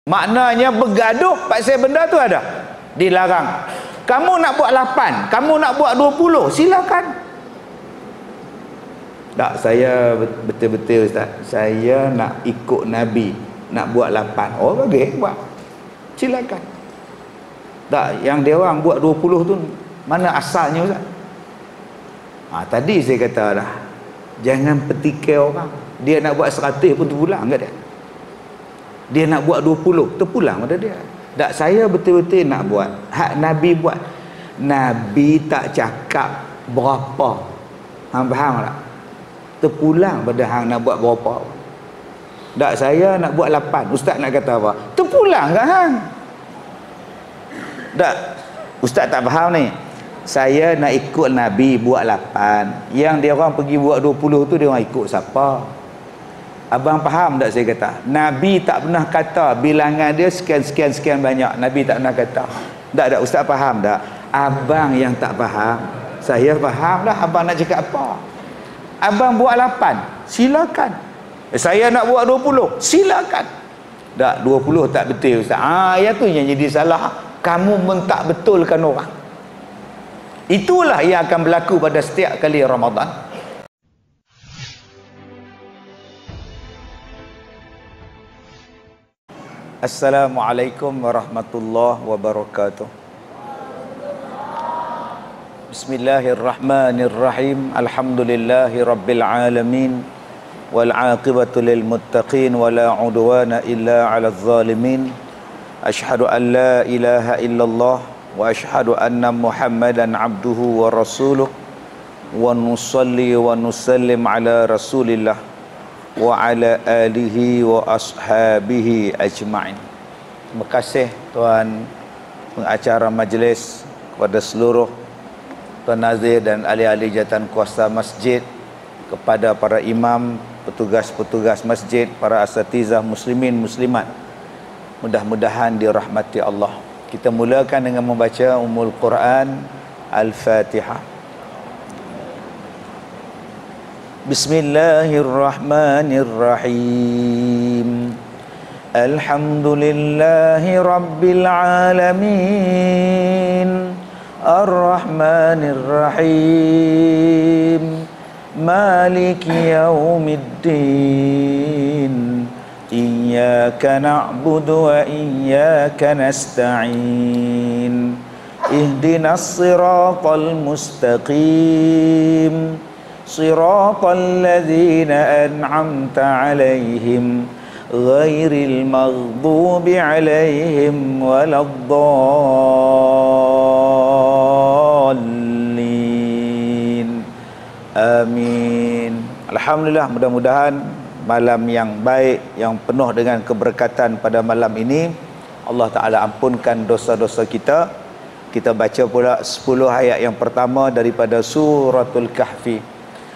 Maknanya bergaduh pasal benda tu ada, dilarang. Kamu nak buat 8, kamu nak buat 20, silakan. Tak, saya betul-betul Ustaz, saya nak ikut Nabi, nak buat 8. Oh bagus, buat, silakan. Tak, yang dia orang buat 20 tu mana asalnya Ustaz? Tadi saya kata dah, jangan petikai orang. Dia nak buat 100 pun terpulang kat dia. Dia nak buat 20, terpulang pada dia. Tak, saya betul-betul nak buat hak Nabi buat. Nabi tak cakap berapa. Hang faham tak? Terpulang pada hang nak buat berapa. Tak, saya nak buat 8. Ustaz nak kata apa? Terpulang kan hang? Tak, Ustaz tak faham ni. Saya nak ikut Nabi buat 8. Yang dia orang pergi buat 20 tu, dia orang ikut siapa? Abang faham tak saya kata? Nabi tak pernah kata bilangan dia sekian banyak. Nabi tak pernah kata. Tak, Ustaz faham tak? Abang yang tak faham. Saya faham lah abang nak cakap apa. Abang buat 8, silakan. Saya nak buat 20, silakan. Tak, 20 tak betul Ustaz. Yang tu yang jadi salah. Kamu mentak betulkan orang. Itulah yang akan berlaku pada setiap kali Ramadan. Assalamualaikum warahmatullahi wabarakatuh. Bismillahirrahmanirrahim. Alhamdulillahi rabbil alamin. Wal aqibatu lil muttaqin wa la udwana illa 'alal zalimin. Asyhadu an la ilaha illallah wa asyhadu anna Muhammadan abduhu wa rasuluh. Wa nusalli wa nusallim ala Rasulillah wa ala alihi wa ashabihi ajma'in. Terima kasih tuan pengacara majlis, kepada seluruh tuan nazir dan ahli-ahli jawatan kuasa masjid, kepada para imam, petugas-petugas masjid, para asatizah muslimin muslimat. Mudah-mudahan dirahmati Allah. Kita mulakan dengan membaca Ummul Quran Al-Fatihah. Bismillahirrahmanirrahim. Alhamdulillahi rabbil alamin. Ar-Rahmanir-Rahim. Maliki yaumiddin. Iyyaka na'budu wa iyyaka nasta'in. Ihdinas siratal mustaqim. Siratal ladzina an'amta 'alaihim ghairil maghdubi 'alaihim waladdallin. Amin. Alhamdulillah, mudah-mudahan malam yang baik, yang penuh dengan keberkatan pada malam ini, Allah Ta'ala ampunkan dosa-dosa kita. Kita baca pula 10 ayat yang pertama daripada Suratul Kahfi.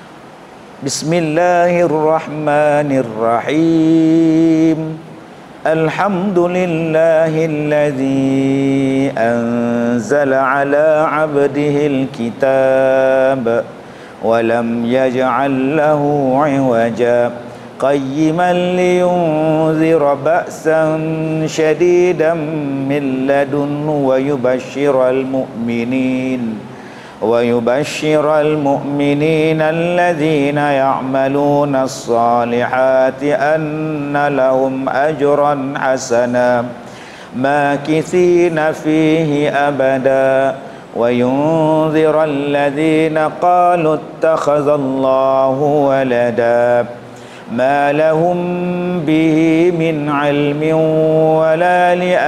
Bismillahirrahmanirrahim. Alhamdulillahilladzi anzala ala 'abdihil kitab wa lam yaj'al lahu 'iwaja qayyiman liyunzira ba'san shadidan min ladunhu wa yubashshiral mu'minin الذين يعملون الصالحات أن لهم أجرا حسنا ماكثين فيه أبدا وينذر الذين قالوا اتخذ الله ولدا ما لهم به من علم ولا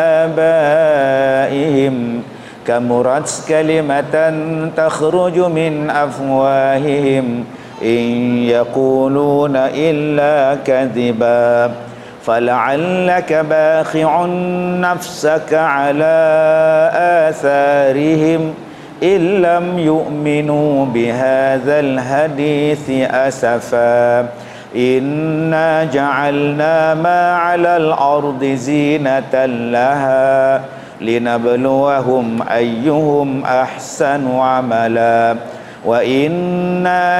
لآبائهم كمرت كلمة تخرج من أفواههم إن يقولون إلا كذبا فلعلك باخع نفسك على آثارهم إن لم يؤمنوا بهذا الحديث أسفا إنا جعلنا ما على الأرض زينة لها linabluwahum ayyuhum ahsanu amala wa inna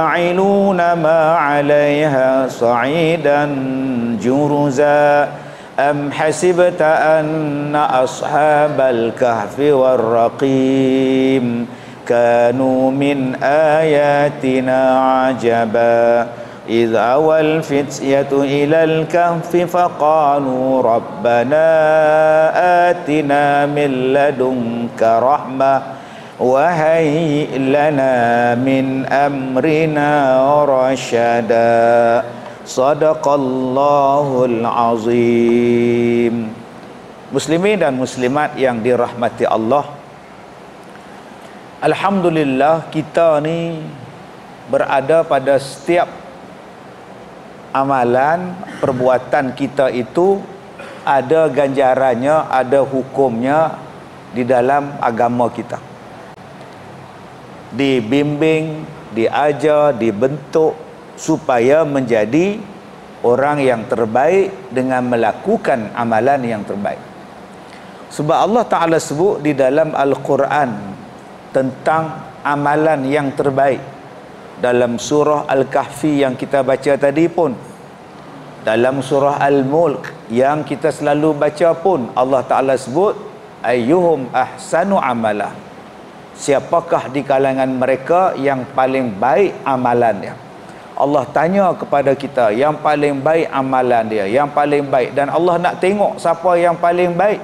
laja'iluna ma 'alaiha sa'idan juruza Am hasibta anna ashabal kahfi warraqim kanu min ayatina ajaba idh awal fityatu ilal kahfi faqalu rabbana atina min ladunka rahmah wa hayyi lana min amrina rasyada. Sadaqallahul azim. Muslimin dan muslimat yang dirahmati Allah, alhamdulillah kita ni berada pada setiap amalan perbuatan kita itu ada ganjarannya, ada hukumnya di dalam agama kita. Dibimbing, diajar, dibentuk supaya menjadi orang yang terbaik dengan melakukan amalan yang terbaik. Sebab Allah Ta'ala sebut di dalam Al-Quran tentang amalan yang terbaik. Dalam surah Al-Kahfi yang kita baca tadi pun, dalam surah Al-Mulk yang kita selalu baca pun, Allah Ta'ala sebut ayyuhum ahsanu amalah, siapakah di kalangan mereka yang paling baik amalannya. Allah tanya kepada kita yang paling baik amalan dia, yang paling baik. Dan Allah nak tengok siapa yang paling baik,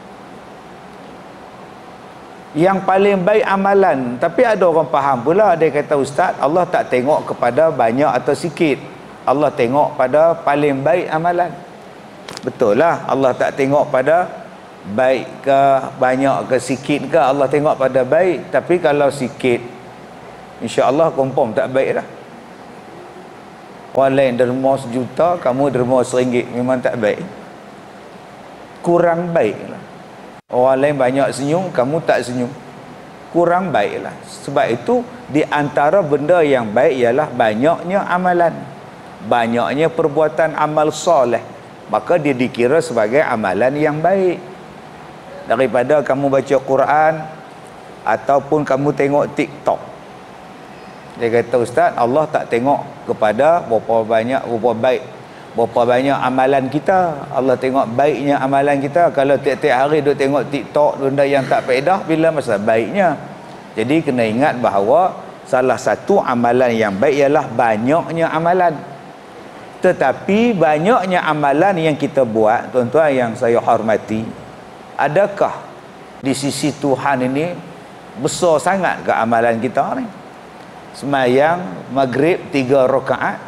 yang paling baik amalan. Tapi ada orang faham pula, dia kata, ustaz, Allah tak tengok kepada banyak atau sikit, Allah tengok pada paling baik amalan. Betul lah, Allah tak tengok pada baik ke banyak ke sikit ke, Allah tengok pada baik. Tapi kalau sikit, insya-Allah confirm tak baik dah. Orang lain derma sejuta, kamu derma RM1, memang tak baik, kurang baik lah. Orang lain banyak senyum, kamu tak senyum, kurang baik lah. Sebab itu di antara benda yang baik ialah banyaknya amalan, banyaknya perbuatan amal soleh, maka dia dikira sebagai amalan yang baik. Daripada kamu baca Quran ataupun kamu tengok TikTok. Dia kata, ustaz, Allah tak tengok kepada berapa banyak, berapa baik, berapa banyak amalan kita. Allah tengok baiknya amalan kita. Kalau tiap-tiap hari duk tengok TikTok, benda yang tak faedah, bila masa baiknya. Jadi kena ingat bahawa salah satu amalan yang baik ialah banyaknya amalan. Tetapi banyaknya amalan yang kita buat, tuan-tuan yang saya hormati, adakah di sisi Tuhan ini besar sangat ke amalan kita ni? Semayang maghrib 3 rakaat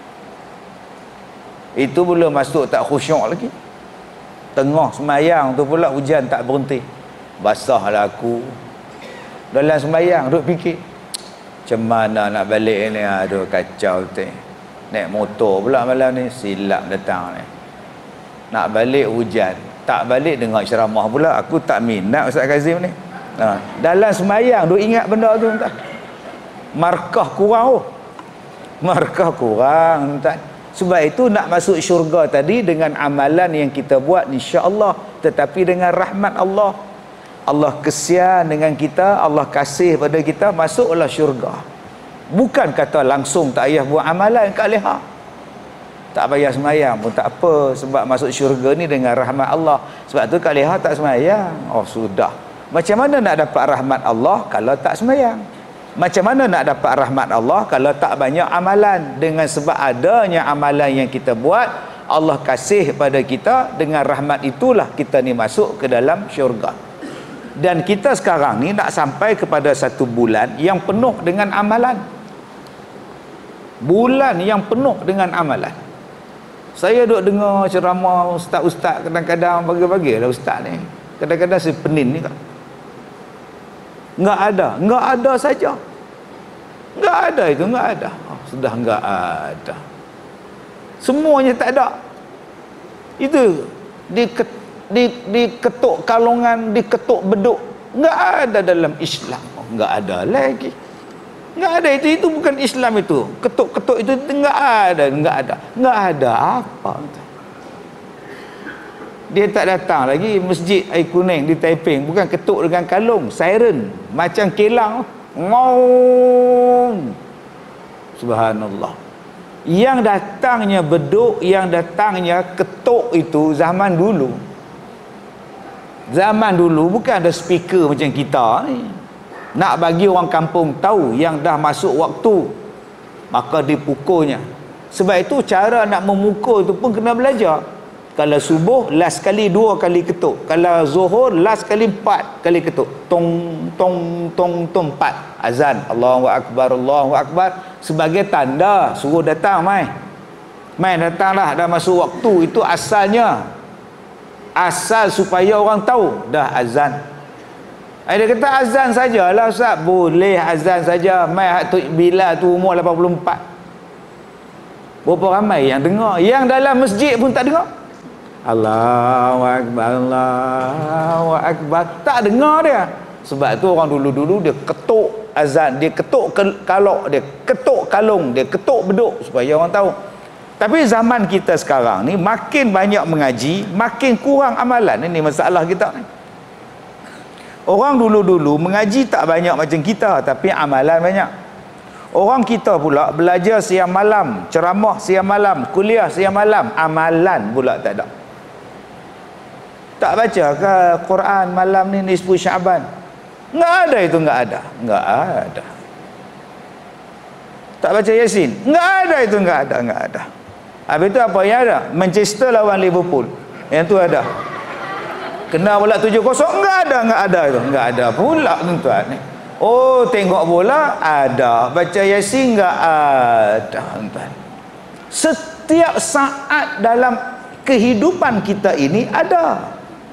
itu belum masuk tak khusyuk lagi. Tengah semayang tu pula hujan tak berhenti, basahlah aku. Dalam semayang duk fikir, macam mana nak balik ni, aduh kacau betul. Naik motor pula malam ni, silap datang ni. Nak balik hujan, tak balik dengar ceramah pula. Aku tak minat Ustaz Kazim ni. Dalam semayang duk ingat benda tu, entah. Markah kurang, markah kurang, entah. Sebab itu nak masuk syurga tadi dengan amalan yang kita buat, insya-Allah, tetapi dengan rahmat Allah. Allah kesian dengan kita, Allah kasih pada kita, masuklah syurga. Bukan kata langsung tak payah buat amalan kat leha, tak payah semayang pun tak apa, sebab masuk syurga ni dengan rahmat Allah. Sebab tu kat leha tak semayang, oh sudah. Macam mana nak dapat rahmat Allah kalau tak semayang? Macam mana nak dapat rahmat Allah kalau tak banyak amalan? Dengan sebab adanya amalan yang kita buat, Allah kasih pada kita, dengan rahmat itulah kita ni masuk ke dalam syurga. Dan kita sekarang ni nak sampai kepada satu bulan yang penuh dengan amalan. Bulan yang penuh dengan amalan. Saya duk dengar ceramah ustaz-ustaz, kadang-kadang bagi-bagi lah ustaz ni. Kadang-kadang saya penin ni kan. Enggak ada saja. Enggak ada itu, enggak ada. Oh, sudah enggak ada. Semuanya tak ada. Itu diketuk kalungan, diketuk beduk. Enggak ada dalam Islam. Oh, enggak ada lagi. Enggak ada itu bukan Islam itu. Ketuk-ketuk itu enggak ada. Enggak ada apa. Dia tak datang lagi masjid Air Kuning di Taiping, bukan ketuk dengan kalung, siren macam kilang, ngong. Subhanallah. Yang datangnya beduk, yang datangnya ketuk itu zaman dulu. Zaman dulu bukan ada speaker macam kita ni. Nak bagi orang kampung tahu yang dah masuk waktu, maka dipukulnya. Sebab itu cara nak memukul itu pun kena belajar. Kalau subuh last kali 2 kali ketuk, kalau zuhur last kali 4 kali ketuk. Tong tong tong tong 4 azan, Allahu akbar sebagai tanda suruh datang mai datanglah, dah masuk waktu. Itu asalnya, asal supaya orang tahu dah azan. Dia kata azan sajalah Ustaz. Boleh azan saja. Mai bila tu umur 84. Berapa ramai yang dengar? Yang dalam masjid pun tak dengar. Allahu akbar, tak dengar dia. Sebab tu orang dulu-dulu dia ketuk azan, dia ketuk kalok, dia ketuk kalung, dia ketuk beduk supaya orang tahu. Tapi zaman kita sekarang ni makin banyak mengaji, makin kurang amalan. Ini masalah kita ni. Orang dulu-dulu mengaji tak banyak macam kita, tapi amalan banyak. Orang kita pula belajar siang malam, ceramah siang malam, kuliah siang malam, amalan pula tak ada. Tak baca ke Quran malam ni nisfu Syaban? Enggak ada itu, enggak ada. Tak baca Yasin? Enggak ada itu, enggak ada. Habis itu apa yang ada? Manchester lawan Liverpool. Yang tu ada. Kena bola 7-0, enggak ada itu. Enggak ada pula tuan ni. Oh, tengok bola ada, baca Yasin enggak ada tuan. Setiap saat dalam kehidupan kita ini ada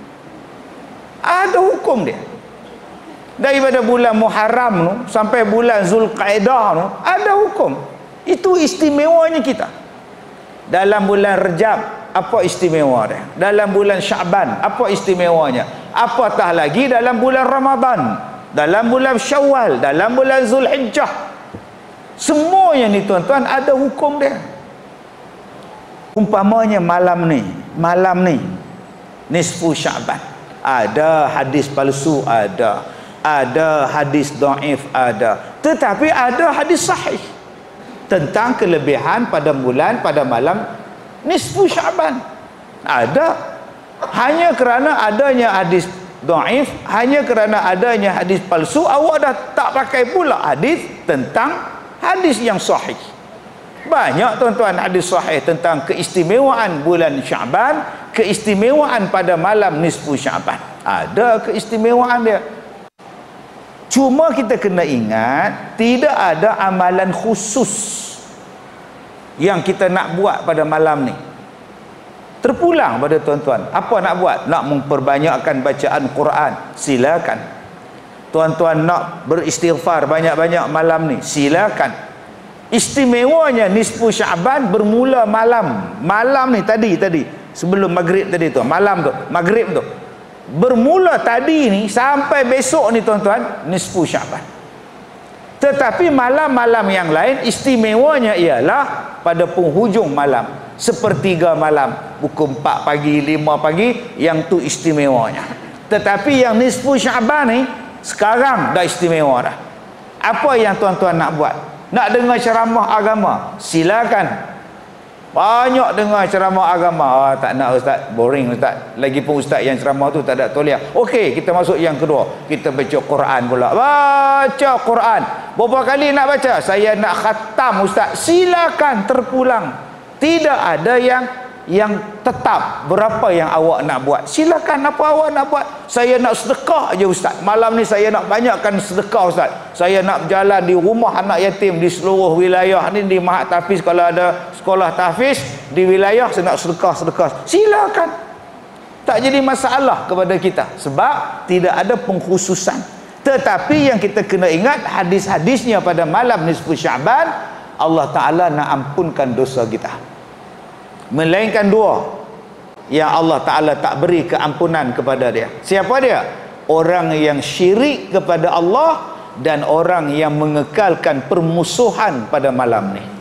hukum dia. Daripada bulan Muharram tu sampai bulan Zulqaidah tu ada hukum. Itu istimewanya kita. Dalam bulan Rejab apa istimewa dia? Dalam bulan Syaban apa istimewanya? Apatah lagi dalam bulan Ramadan, dalam bulan Syawal, dalam bulan Zulhijjah. Semuanya ni tuan-tuan ada hukum dia. Umpamanya malam ni nisfu Syaban, ada hadis palsu, ada hadis dhaif, ada, tetapi ada hadis sahih tentang kelebihan pada malam nisfu Syaban. Ada. Hanya kerana adanya hadis dhaif, hanya kerana adanya hadis palsu, awak dah tak pakai pula hadis tentang hadis yang sahih. Banyak tuan-tuan hadis sahih tentang keistimewaan bulan Syaban, keistimewaan pada malam nisfu Syaban. Ada keistimewaan dia. Cuma kita kena ingat, tidak ada amalan khusus yang kita nak buat pada malam ni. Terpulang pada tuan-tuan. Apa nak buat? Nak memperbanyakkan bacaan Quran, silakan. Tuan-tuan nak beristighfar banyak-banyak malam ni, silakan. Istimewanya nisfu Syaban bermula malam ni tadi sebelum maghrib tadi tu, malam tu, maghrib tu, bermula tadi ni sampai besok ni tuan-tuan nisfu Syaban. Tetapi malam-malam yang lain istimewanya ialah pada penghujung malam, sepertiga malam, pukul 4 pagi, 5 pagi, yang tu istimewanya. Tetapi yang nisfu Syaban ni sekarang dah istimewa dah. Apa yang tuan-tuan nak buat? Nak dengar ceramah agama, silakan. Banyak dengar ceramah agama. Tak nak Ustaz, boring Ustaz. Lagipun Ustaz yang ceramah tu tak ada tauliah. Okey, kita masuk yang kedua. Kita baca Quran pula. Baca Quran. Berapa kali nak baca? Saya nak khatam Ustaz. Silakan, terpulang. Tidak ada yang tetap berapa yang awak nak buat. Silakan apa awak nak buat. Saya nak sedekah aja Ustaz. Malam ni saya nak banyakkan sedekah Ustaz. Saya nak berjalan di rumah anak yatim di seluruh wilayah ni, di Mahat Tahfiz, kalau ada sekolah tahfiz di wilayah, saya nak sedekah. Silakan. Tak jadi masalah kepada kita, sebab tidak ada pengkhususan. Tetapi yang kita kena ingat, hadis-hadisnya pada malam nisfu Syaban, Allah Ta'ala nak ampunkan dosa kita. Melainkan dua yang Allah Ta'ala tak beri keampunan kepada dia. Siapa dia? Orang yang syirik kepada Allah dan orang yang mengekalkan permusuhan pada malam ni.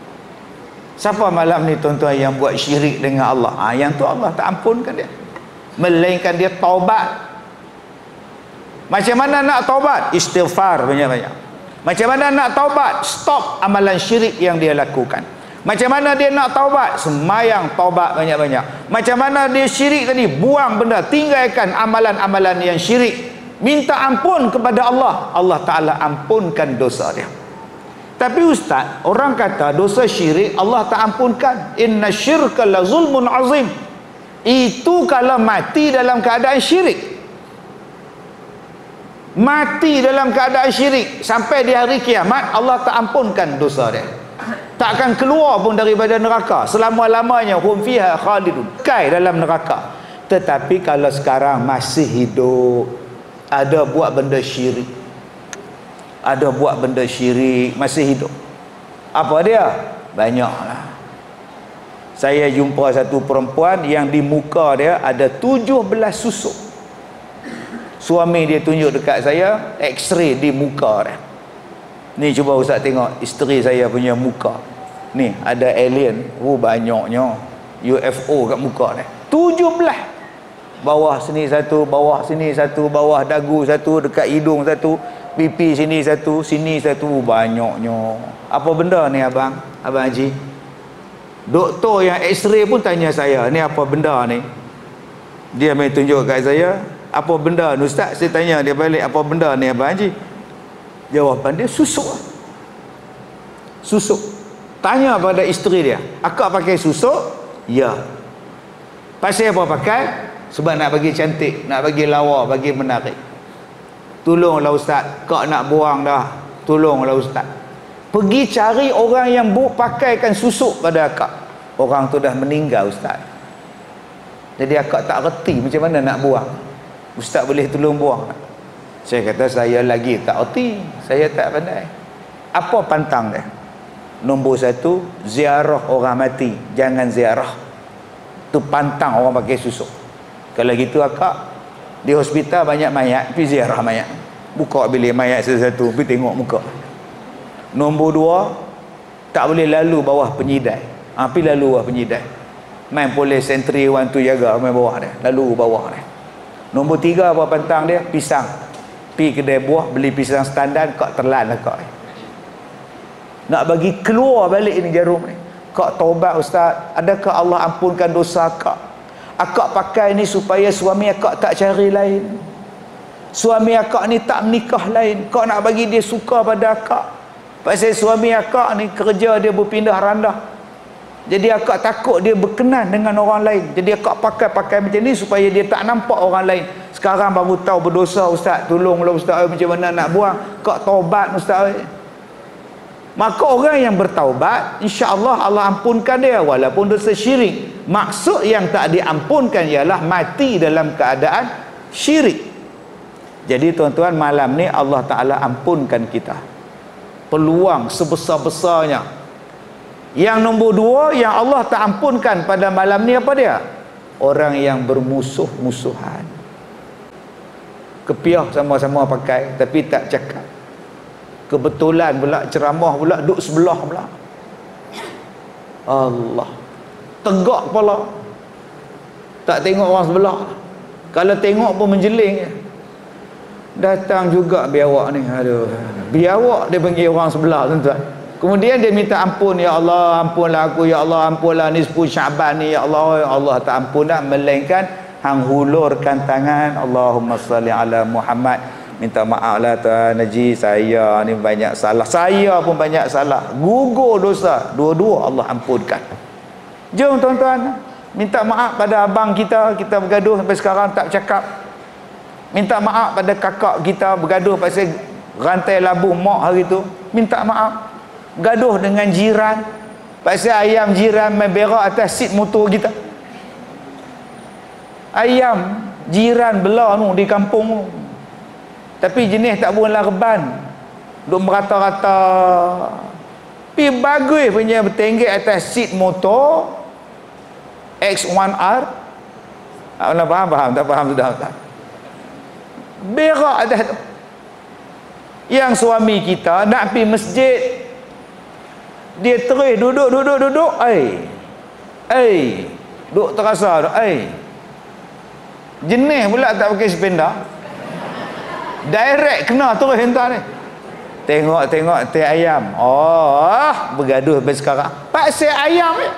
Siapa malam ni tuan-tuan yang buat syirik dengan Allah? Yang tu Allah tak ampunkan dia. Melainkan dia taubat. Macam mana nak taubat? Istighfar banyak-banyak. Macam mana nak taubat? Stop amalan syirik yang dia lakukan. Macam mana dia nak taubat? Semayang taubat banyak-banyak. Macam mana dia syirik tadi? Buang benda, tinggalkan amalan-amalan yang syirik. Minta ampun kepada Allah. Allah Ta'ala ampunkan dosa dia. Tapi ustaz, orang kata dosa syirik Allah tak ampunkan. Inna syirka la zulmun azim. Itu kalau mati dalam keadaan syirik. Mati dalam keadaan syirik sampai di hari kiamat, Allah tak ampunkan dosa dia. Tak akan keluar pun daripada neraka selama-lamanya. Hum fiha khalidun, kekal dalam neraka. Tetapi kalau sekarang masih hidup, ada buat benda syirik, ada buat benda syirik, masih hidup, apa dia? Banyaklah. Saya jumpa satu perempuan yang di muka dia ada 17 susuk. Suami dia tunjuk dekat saya X-ray di muka dia. Ni cuba ustaz tengok isteri saya punya muka. Ni ada alien, banyaknya UFO kat muka dia. 17. Bawah sini satu, bawah sini satu, bawah dagu satu, dekat hidung satu, pipi sini satu, sini satu, banyaknya. Apa benda ni abang? Abang Haji? Doktor yang X-ray pun tanya saya, ni apa benda ni? Dia main tunjuk kat saya, apa benda ni ustaz? Saya tanya dia balik, apa benda ni abang Haji? Jawapan dia susuk. Susuk. Tanya pada isteri dia, akak pakai susuk? Ya. Pasal apa pakai? Sebab nak bagi cantik, nak bagi lawa, bagi menarik. Tolonglah ustaz, kak nak buang dah. Tolonglah ustaz. Pergi cari orang yang pakaikan susuk pada akak. Orang tu dah meninggal ustaz. Jadi akak tak reti macam mana nak buang. Ustaz boleh tolong buang tak? Saya kata saya lagi tak reti, saya tak pandai. Apa pantang dia? Nombor 1, ziarah orang mati, jangan ziarah. Tu pantang orang pakai susuk. Kalau gitu akak, di hospital banyak mayat, pergi ziarah mayat. Buka bilik mayat satu-satu, pergi tengok muka. Nombor 2, tak boleh lalu bawah penyidai. Pergi lalu bawah penyidai. Main polis sentri orang tu jaga, main bawah dia, lalu bawah dia. Nombor 3, apa pantang dia? Pisang. Pergi kedai buah, beli pisang standar, kak terlan lah kak. Nak bagi keluar balik ni jarum ni. Kak taubat ustaz, adakah Allah ampunkan dosa kak? Akak pakai ni supaya suami akak tak cari lain. Suami akak ni tak menikah lain. Kak nak bagi dia suka pada akak. Pasal suami akak ni kerja dia berpindah randah. Jadi akak takut dia berkenan dengan orang lain. Jadi akak pakai macam ni supaya dia tak nampak orang lain. Sekarang baru tahu berdosa ustaz. Tolonglah ustaz, macam mana nak buang? Kak taubat ustaz. Maka orang yang bertaubat, insya-Allah Allah ampunkan dia walaupun dosa syirik. Maksud yang tak diampunkan ialah mati dalam keadaan syirik. Jadi tuan-tuan, malam ni Allah Ta'ala ampunkan kita. Peluang sebesar-besarnya. Yang nombor 2 yang Allah tak ampunkan pada malam ni apa dia? Orang yang bermusuh-musuhan. Kepiah sama-sama pakai tapi tak cakap. Kebetulan pula ceramah pula duduk sebelah pula. Allah. Tegak kepala. Tak tengok orang sebelah. Kalau tengok pun menjeling. Datang juga biawak ni. Aduh. Biawak dia panggil orang sebelah tuan-tuan. Kemudian dia minta ampun, ya Allah ampunlah aku, ya Allah ampunlah nisfu Syaban ni, ya Allah. Allah tak ampun dah, melainkan hang hulurkan tangan, Allahumma salli ala Muhammad. Minta maaf lah Tuan Haji, saya ni banyak salah, saya pun banyak salah, gugur dosa, dua-dua Allah ampunkan. Jom tuan-tuan, minta maaf pada abang kita bergaduh sampai sekarang tak cakap. Minta maaf pada kakak kita bergaduh pasal rantai labuh mak hari tu, minta maaf. Gaduh dengan jiran pasal ayam jiran main berak atas seat motor kita. Ayam jiran belah tu di kampung tu, tapi jenis tak buang larban, duk merata-rata. Pi bagus punya bertenggek atas seat motor X1R. Faham? Tak faham sudah tak? Berak atas tu. Yang suami kita nak pergi masjid, dia terus duduk. Duduk terasa tu. Jenis pula tak pakai sependa. Direct kena terus hentak ni. Tengok teh ayam. Oh, bergaduh sampai sekarang. Pasal ayam ya.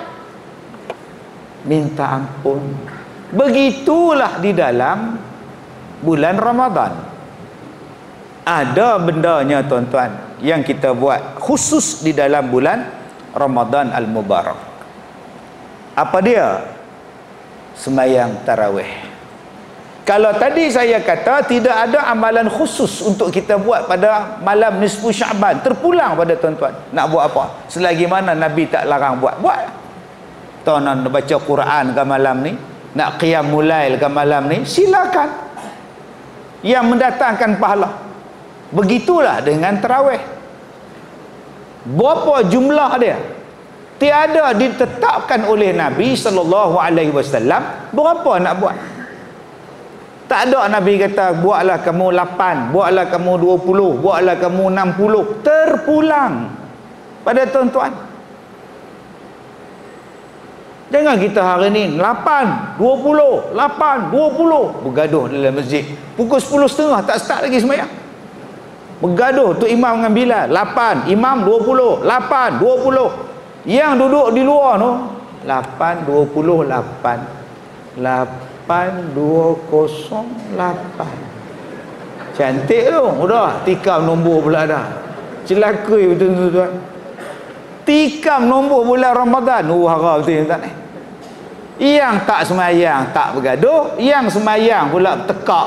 Minta ampun. Begitulah di dalam bulan Ramadan. Ada bendanya tuan-tuan yang kita buat khusus di dalam bulan Ramadan Al-Mubarak. Apa dia? Sembahyang tarawih. Kalau tadi saya kata tidak ada amalan khusus untuk kita buat pada malam nisfu Syaban, terpulang pada tuan-tuan. Nak buat apa? Selagi mana Nabi tak larang buat, buat. Tuan nak baca Quran ke malam ni, nak qiyamul lail ke malam ni, silakan. Yang mendatangkan pahala. Begitulah dengan tarawih. Berapa jumlah dia? Tiada ditetapkan oleh Nabi SAW berapa nak buat. Tak ada Nabi kata buatlah kamu 8, buatlah kamu 20, buatlah kamu 60. Terpulang pada tuan-tuan. Jangan kita hari ni 8, 20, 8, 20 bergaduh dalam masjid. Pukul 10.30 tak start lagi sembahyang. Bergaduh tu imam dengan Bilal. 8, imam 20, 8, 20. Yang duduk di luar tu 8, 20, 8. 8208. Cantik tu. Udah tikam nombor pula dah. Celaka betul tuan. Tikam nombor bulan Ramadan. Harap betul tak ni. Yang tak semayang tak bergaduh, yang semayang pula bertekak.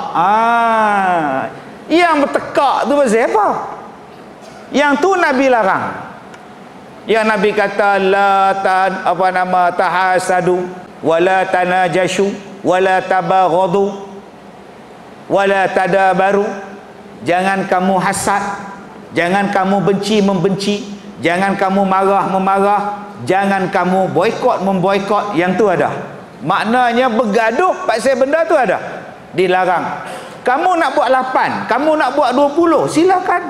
Yang bertekak tu pasal apa? Yang tu Nabi larang. Yang Nabi kata la tahasadu wala tanajashu wala tabaghadu wala tadabaru. Jangan kamu hasad, jangan kamu benci membenci, jangan kamu marah memarah, jangan kamu boikot memboikot. Yang tu ada. Maknanya bergaduh pasal benda tu ada. Dilarang. Kamu nak buat 8, kamu nak buat 20, silakan.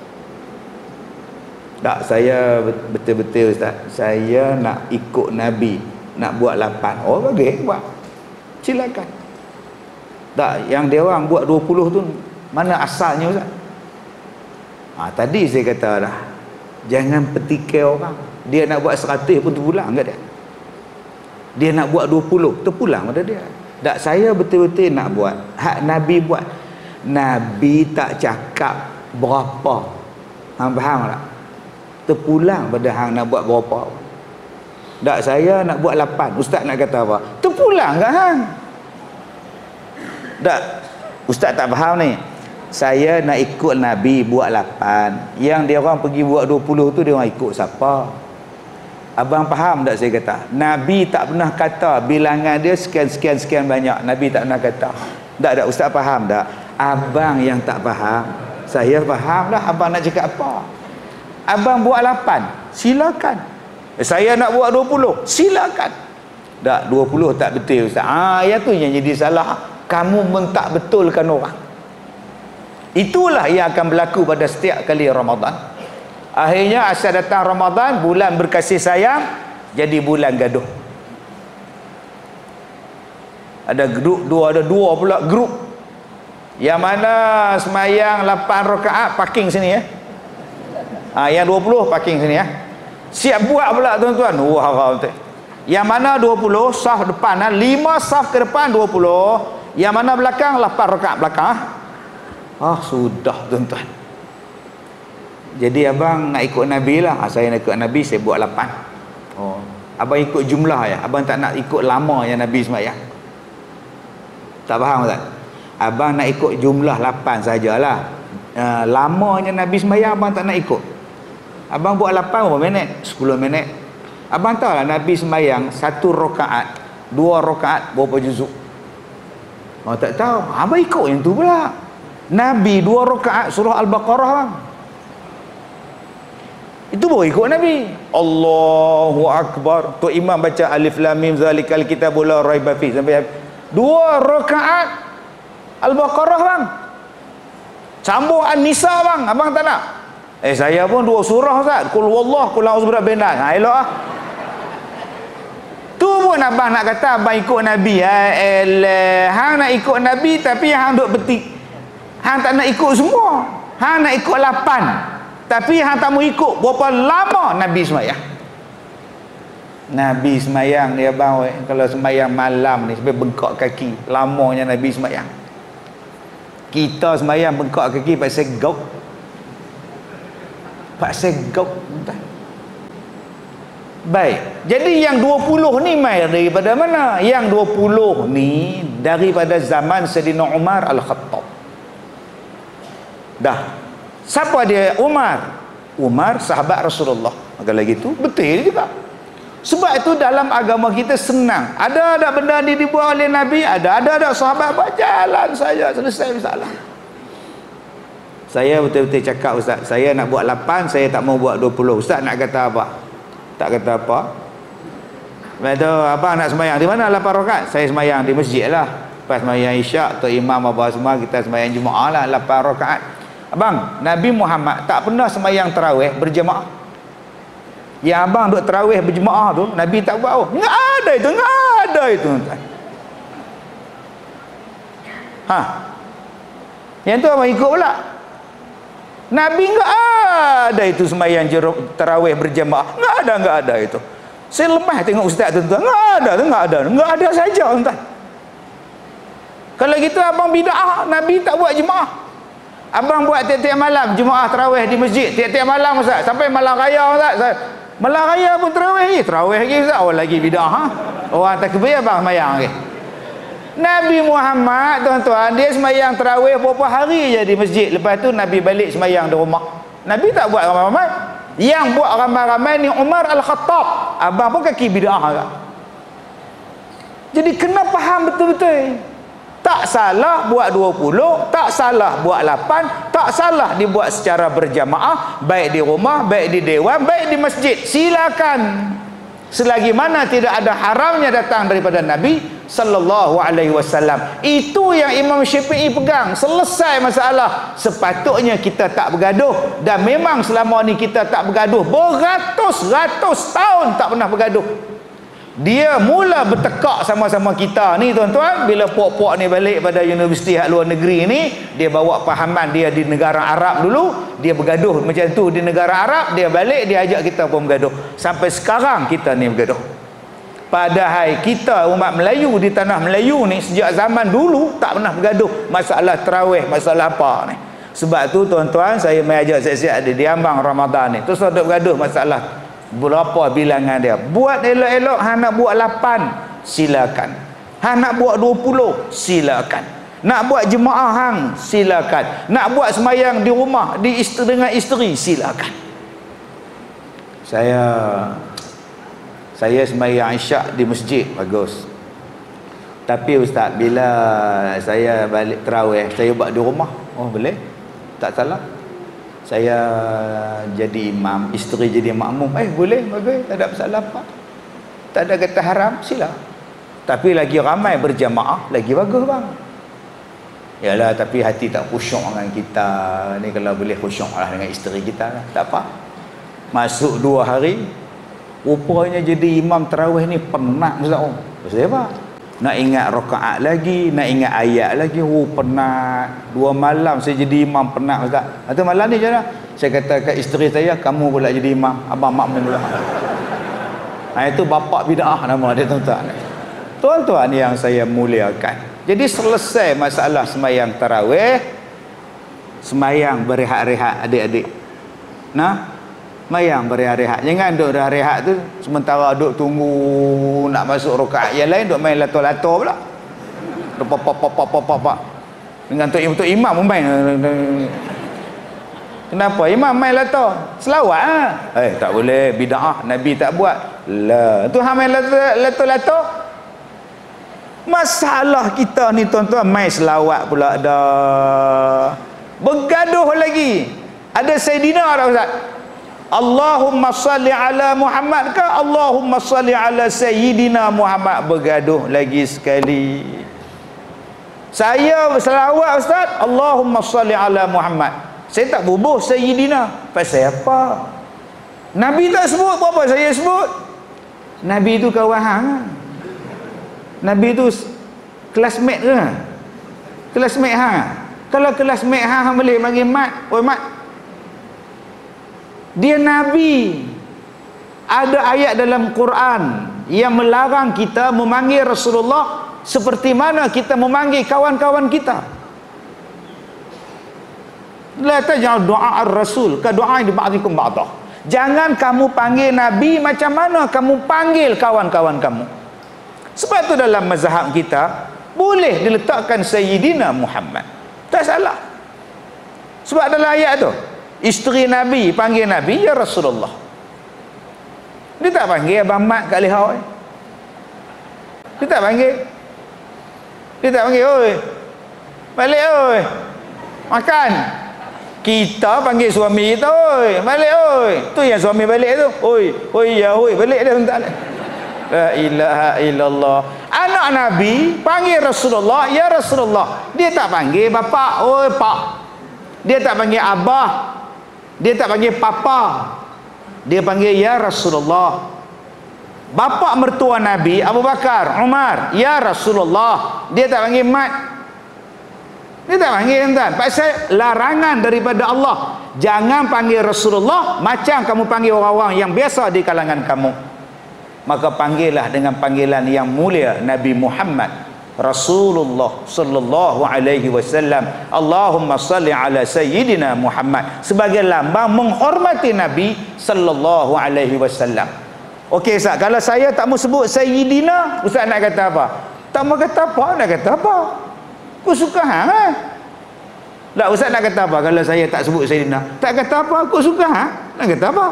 Tak, saya betul-betul Ustaz, saya nak ikut Nabi, nak buat 8. Oh bagi buat. Silakan. Tak, yang dia orang buat 20 tu mana asalnya Ustaz? Tadi saya kata dah, jangan petikai orang. Dia nak buat 100 pun terpulang kat dia. Dia nak buat 20, terpulang pada dia. Tak, saya betul-betul nak buat hak Nabi buat. Nabi tak cakap berapa. Hang faham tak? Terpulang pada hang nak buat berapa. Tak, saya nak buat 8. Ustaz nak kata apa? Terpulang ke hang? Tak, Ustaz tak faham ni. Saya nak ikut Nabi buat 8. Yang dia orang pergi buat 20 tu dia orang ikut siapa? Abang faham tak saya kata? Nabi tak pernah kata bilangan dia sekian banyak. Nabi tak pernah kata. Tak, Ustaz faham tak? Abang yang tak faham. Saya faham dah abang nak cakap apa. Abang buat 8, silakan. Saya nak buat 20, silakan. Tak, 20 tak betul Ustaz. Yang tu yang jadi salah. Kamu mentak betulkan orang. Itulah yang akan berlaku pada setiap kali Ramadan. Akhirnya asal datang Ramadan, bulan berkasih sayang, jadi bulan gaduh. Ada grup ada dua pula grup. Yang mana semayang 8 rakaat parking sini ya. Yang 20 parking sini ya. Siap buat pula tuan-tuan. Harap betul. Yang mana 20 saf depan, 5 saf ke depan 20. Yang mana belakang 8 rakaat belakang. Sudah tuan-tuan. Jadi abang nak ikut Nabi lah. Saya nak ikut Nabi, saya buat 8. Abang ikut jumlah ya. Abang tak nak ikut lama yang Nabi semayang. Tak faham tak? Abang nak ikut jumlah 8 sajalah. Lamanya Nabi semayang abang tak nak ikut. Abang buat 8 berapa minit? 10 minit. Abang tahu lah Nabi semayang 1 rakaat, 2 rakaat berapa juzuk? Tak tahu. Abang ikut yang tu pula. Nabi 2 rakaat surah Al-Baqarah bang. Itu baru ikut Nabi. Allahu Akbar. Tu imam baca alif lam mim zalikal kitabul la raiba fi sampai 2 rakaat Al-Baqarah bang. Sambung An-Nisa bang. Abang tak nak? Saya pun 2 surah Ustaz. Qul huwallahu qul a'udzu birabbil nas. Elok ah. Tu pun abang nak kata abang ikut Nabi. Hang nak ikut Nabi tapi hang duk betik. Hang tak nak ikut semua. Hang nak ikut 8. Tapi hang tak mau ikut berapa lama Nabi semayang. Nabi semayang dia bang, kalau semayang malam ni sampai bengkak kaki, lamanya Nabi semayang. Kita semayang bengkak kaki pasal gok. Entah. Baik. Jadi yang 20 ni mai daripada mana? Yang 20 ni daripada zaman Sayyidina Umar Al-Khattab. Dah. Siapa dia? Umar. Umar sahabat Rasulullah. Kalau gitu betul juga. Sebab itu dalam agama kita senang. Ada benda ni dibuat oleh Nabi, ada sahabat buat, jalan saja, selesai masalah. Saya betul-betul cakap Ustaz, saya nak buat 8, saya tak mau buat 20. Ustaz nak kata apa? Tak kata apa. Lepas tu abang nak semayang di mana 8 rakaat? Saya semayang di masjid lah. Lepas semayang isyak tu imam apa semua, kita semayang Jumaat lah 8 rakaat. Abang, Nabi Muhammad tak pernah semayang tarawih berjemaah. Yang abang duk tarawih berjemaah tu Nabi tak buat. Enggak ada itu. Yang tu abang ikut pula. Nabi enggak ada itu semayang tarawih berjemaah. Enggak ada itu. Saya lemah tengok ustaz tu. Enggak ada saja tuan. Kalau gitu abang bid'ah, Nabi tak buat jemaah. Abang buat tiap-tiap malam jemaah tarawih di masjid, tiap-tiap malam Ustaz, sampai malam raya Ustaz. Malam raya pun tarawih lagi Ustaz. Oh lagi bid'ah. Orang takbir abang semayang lagi. Nabi Muhammad tuan-tuan, dia semayang tarawih berapa hari je di masjid. Lepas tu Nabi balik semayang di rumah. Nabi tak buat ramai-ramai. Yang buat ramai-ramai ni Umar Al-Khattab. Abang pun kaki bid'ah agak. Jadi kena faham betul-betul. Tak salah buat 20, tak salah buat 8, tak salah dibuat secara berjamaah, baik di rumah, baik di dewan, baik di masjid. Silakan. Selagi mana tidak ada haramnya datang daripada Nabi sallallahu alaihi wasallam. Itu yang Imam Syafi'i pegang. Selesai masalah. Sepatutnya kita tak bergaduh, dan memang selama ni kita tak bergaduh. Beratus-ratus tahun tak pernah bergaduh. Dia mula bertekak sama-sama kita ni tuan-tuan bila puak-puak ni balik pada universiti hak luar negeri ni, dia bawa pahaman dia di negara Arab dulu, dia bergaduh macam tu di negara Arab, dia balik dia ajak kita pun bergaduh. Sampai sekarang kita ni bergaduh. Padahal kita umat Melayu di tanah Melayu ni sejak zaman dulu tak pernah bergaduh masalah tarawih, masalah apa ni. Sebab tu tuan-tuan, saya mai ajak siap-siap di ambang Ramadan ni terus ada bergaduh masalah berapa bilangan dia. Buat elok-elok, hang nak buat 8 silakan, hang nak buat 20 silakan, nak buat jemaah hang silakan, nak buat semayang di rumah dengan isteri silakan. Saya semayang isyak di masjid bagus, tapi ustaz bila saya balik tarawih saya buat di rumah, oh boleh, tak salah. Saya jadi imam, isteri jadi makmum, boleh, bagus, tak ada masalah apa, tak ada kata haram, sila. Tapi lagi ramai berjamaah lagi bagus bang. Yalah, tapi hati tak khusyuk dengan kita ni. Kalau boleh khusyuk lah dengan isteri kita lah, tak apa. Masuk 2 hari rupanya jadi imam tarawih ni penat Ustaz. Pasal apa? Nak ingat rakaat lagi, nak ingat ayat lagi. Penat. 2 malam saya jadi imam, penat Ustaz. Atau malam ni je lah, saya kata kat isteri saya, kamu pula jadi imam, abang makmum pula. Itu bapak bid'ah nama dia tuan-tuan. Tuan-tuan yang saya muliakan. Jadi selesai masalah semayang tarawih, semayang berehat-rehat adik-adik. Semayang berehat-rehat. Jangan duduk rehat-rehat tu sementara duduk tunggu nak masuk rakaat yang lain, duduk main lato-lato pula. Pop. Dengan untuk imam pun main. Kenapa imam main lato? Selawat ah. Tak boleh, bid'ah, Nabi tak buat. Lah, tu hang main lato-lato. Masalah kita ni tuan-tuan, main selawat pula dah. Bergaduh lagi. Ada Sayyidina dah Ustaz. Allahumma salli ala Muhammad ke Allahumma salli ala Sayyidina Muhammad, bergaduh lagi sekali. Saya selawat Ustaz, Allahumma salli ala Muhammad. Saya tak bubuh Sayyidina. Pasal apa? Nabi tak sebut, apa saya sebut? Nabi itu kawan hang. Nabi itu classmate ke? Classmate hang. Kalau classmate hang boleh panggil mat, oi mat. Dia Nabi. Ada ayat dalam Quran yang melarang kita memanggil Rasulullah seperti mana kita memanggil kawan-kawan kita. La taj'al du'a ar-rasul ka du'a di ba'dikum ba'dah. Jangan kamu panggil Nabi macam mana kamu panggil kawan-kawan kamu. Sebab tu dalam mazhab kita boleh diletakkan Sayyidina Muhammad. Tak salah. Sebab dalam ayat tu, isteri Nabi panggil Nabi ya Rasulullah. Dia tak panggil Abang Mat kat Lihau. Dia tak panggil. Dia tak panggil, oi. Balik oi. Makan. Kita panggil suami kita, oi. Balik oi. Tu yang suami balik tu. Oi, oi ya oi, balik dia minta. La ilaha illallah. Anak Nabi panggil Rasulullah ya Rasulullah. Dia tak panggil bapa, oi pak. Dia tak panggil abah. Dia tak panggil papa. Dia panggil ya Rasulullah. Bapa mertua Nabi Abu Bakar, Umar, ya Rasulullah. Dia tak panggil mat. Dia tak panggil tuan. Pasal larangan daripada Allah. Jangan panggil Rasulullah macam kamu panggil orang-orang yang biasa di kalangan kamu. Maka panggillah dengan panggilan yang mulia Nabi Muhammad Rasulullah sallallahu alaihi wasallam. Allahumma salli ala sayyidina Muhammad, sebagai lambang menghormati Nabi sallallahu alaihi wasallam. Okey Ustaz, kalau saya tak mau sebut sayyidina, Ustaz nak kata apa? Tak mau kata apa, nak kata apa? Aku suka hang eh? Tak, Ustaz nak kata apa kalau saya tak sebut sayyidina? Tak kata apa, aku suka hang? Nak kata apa?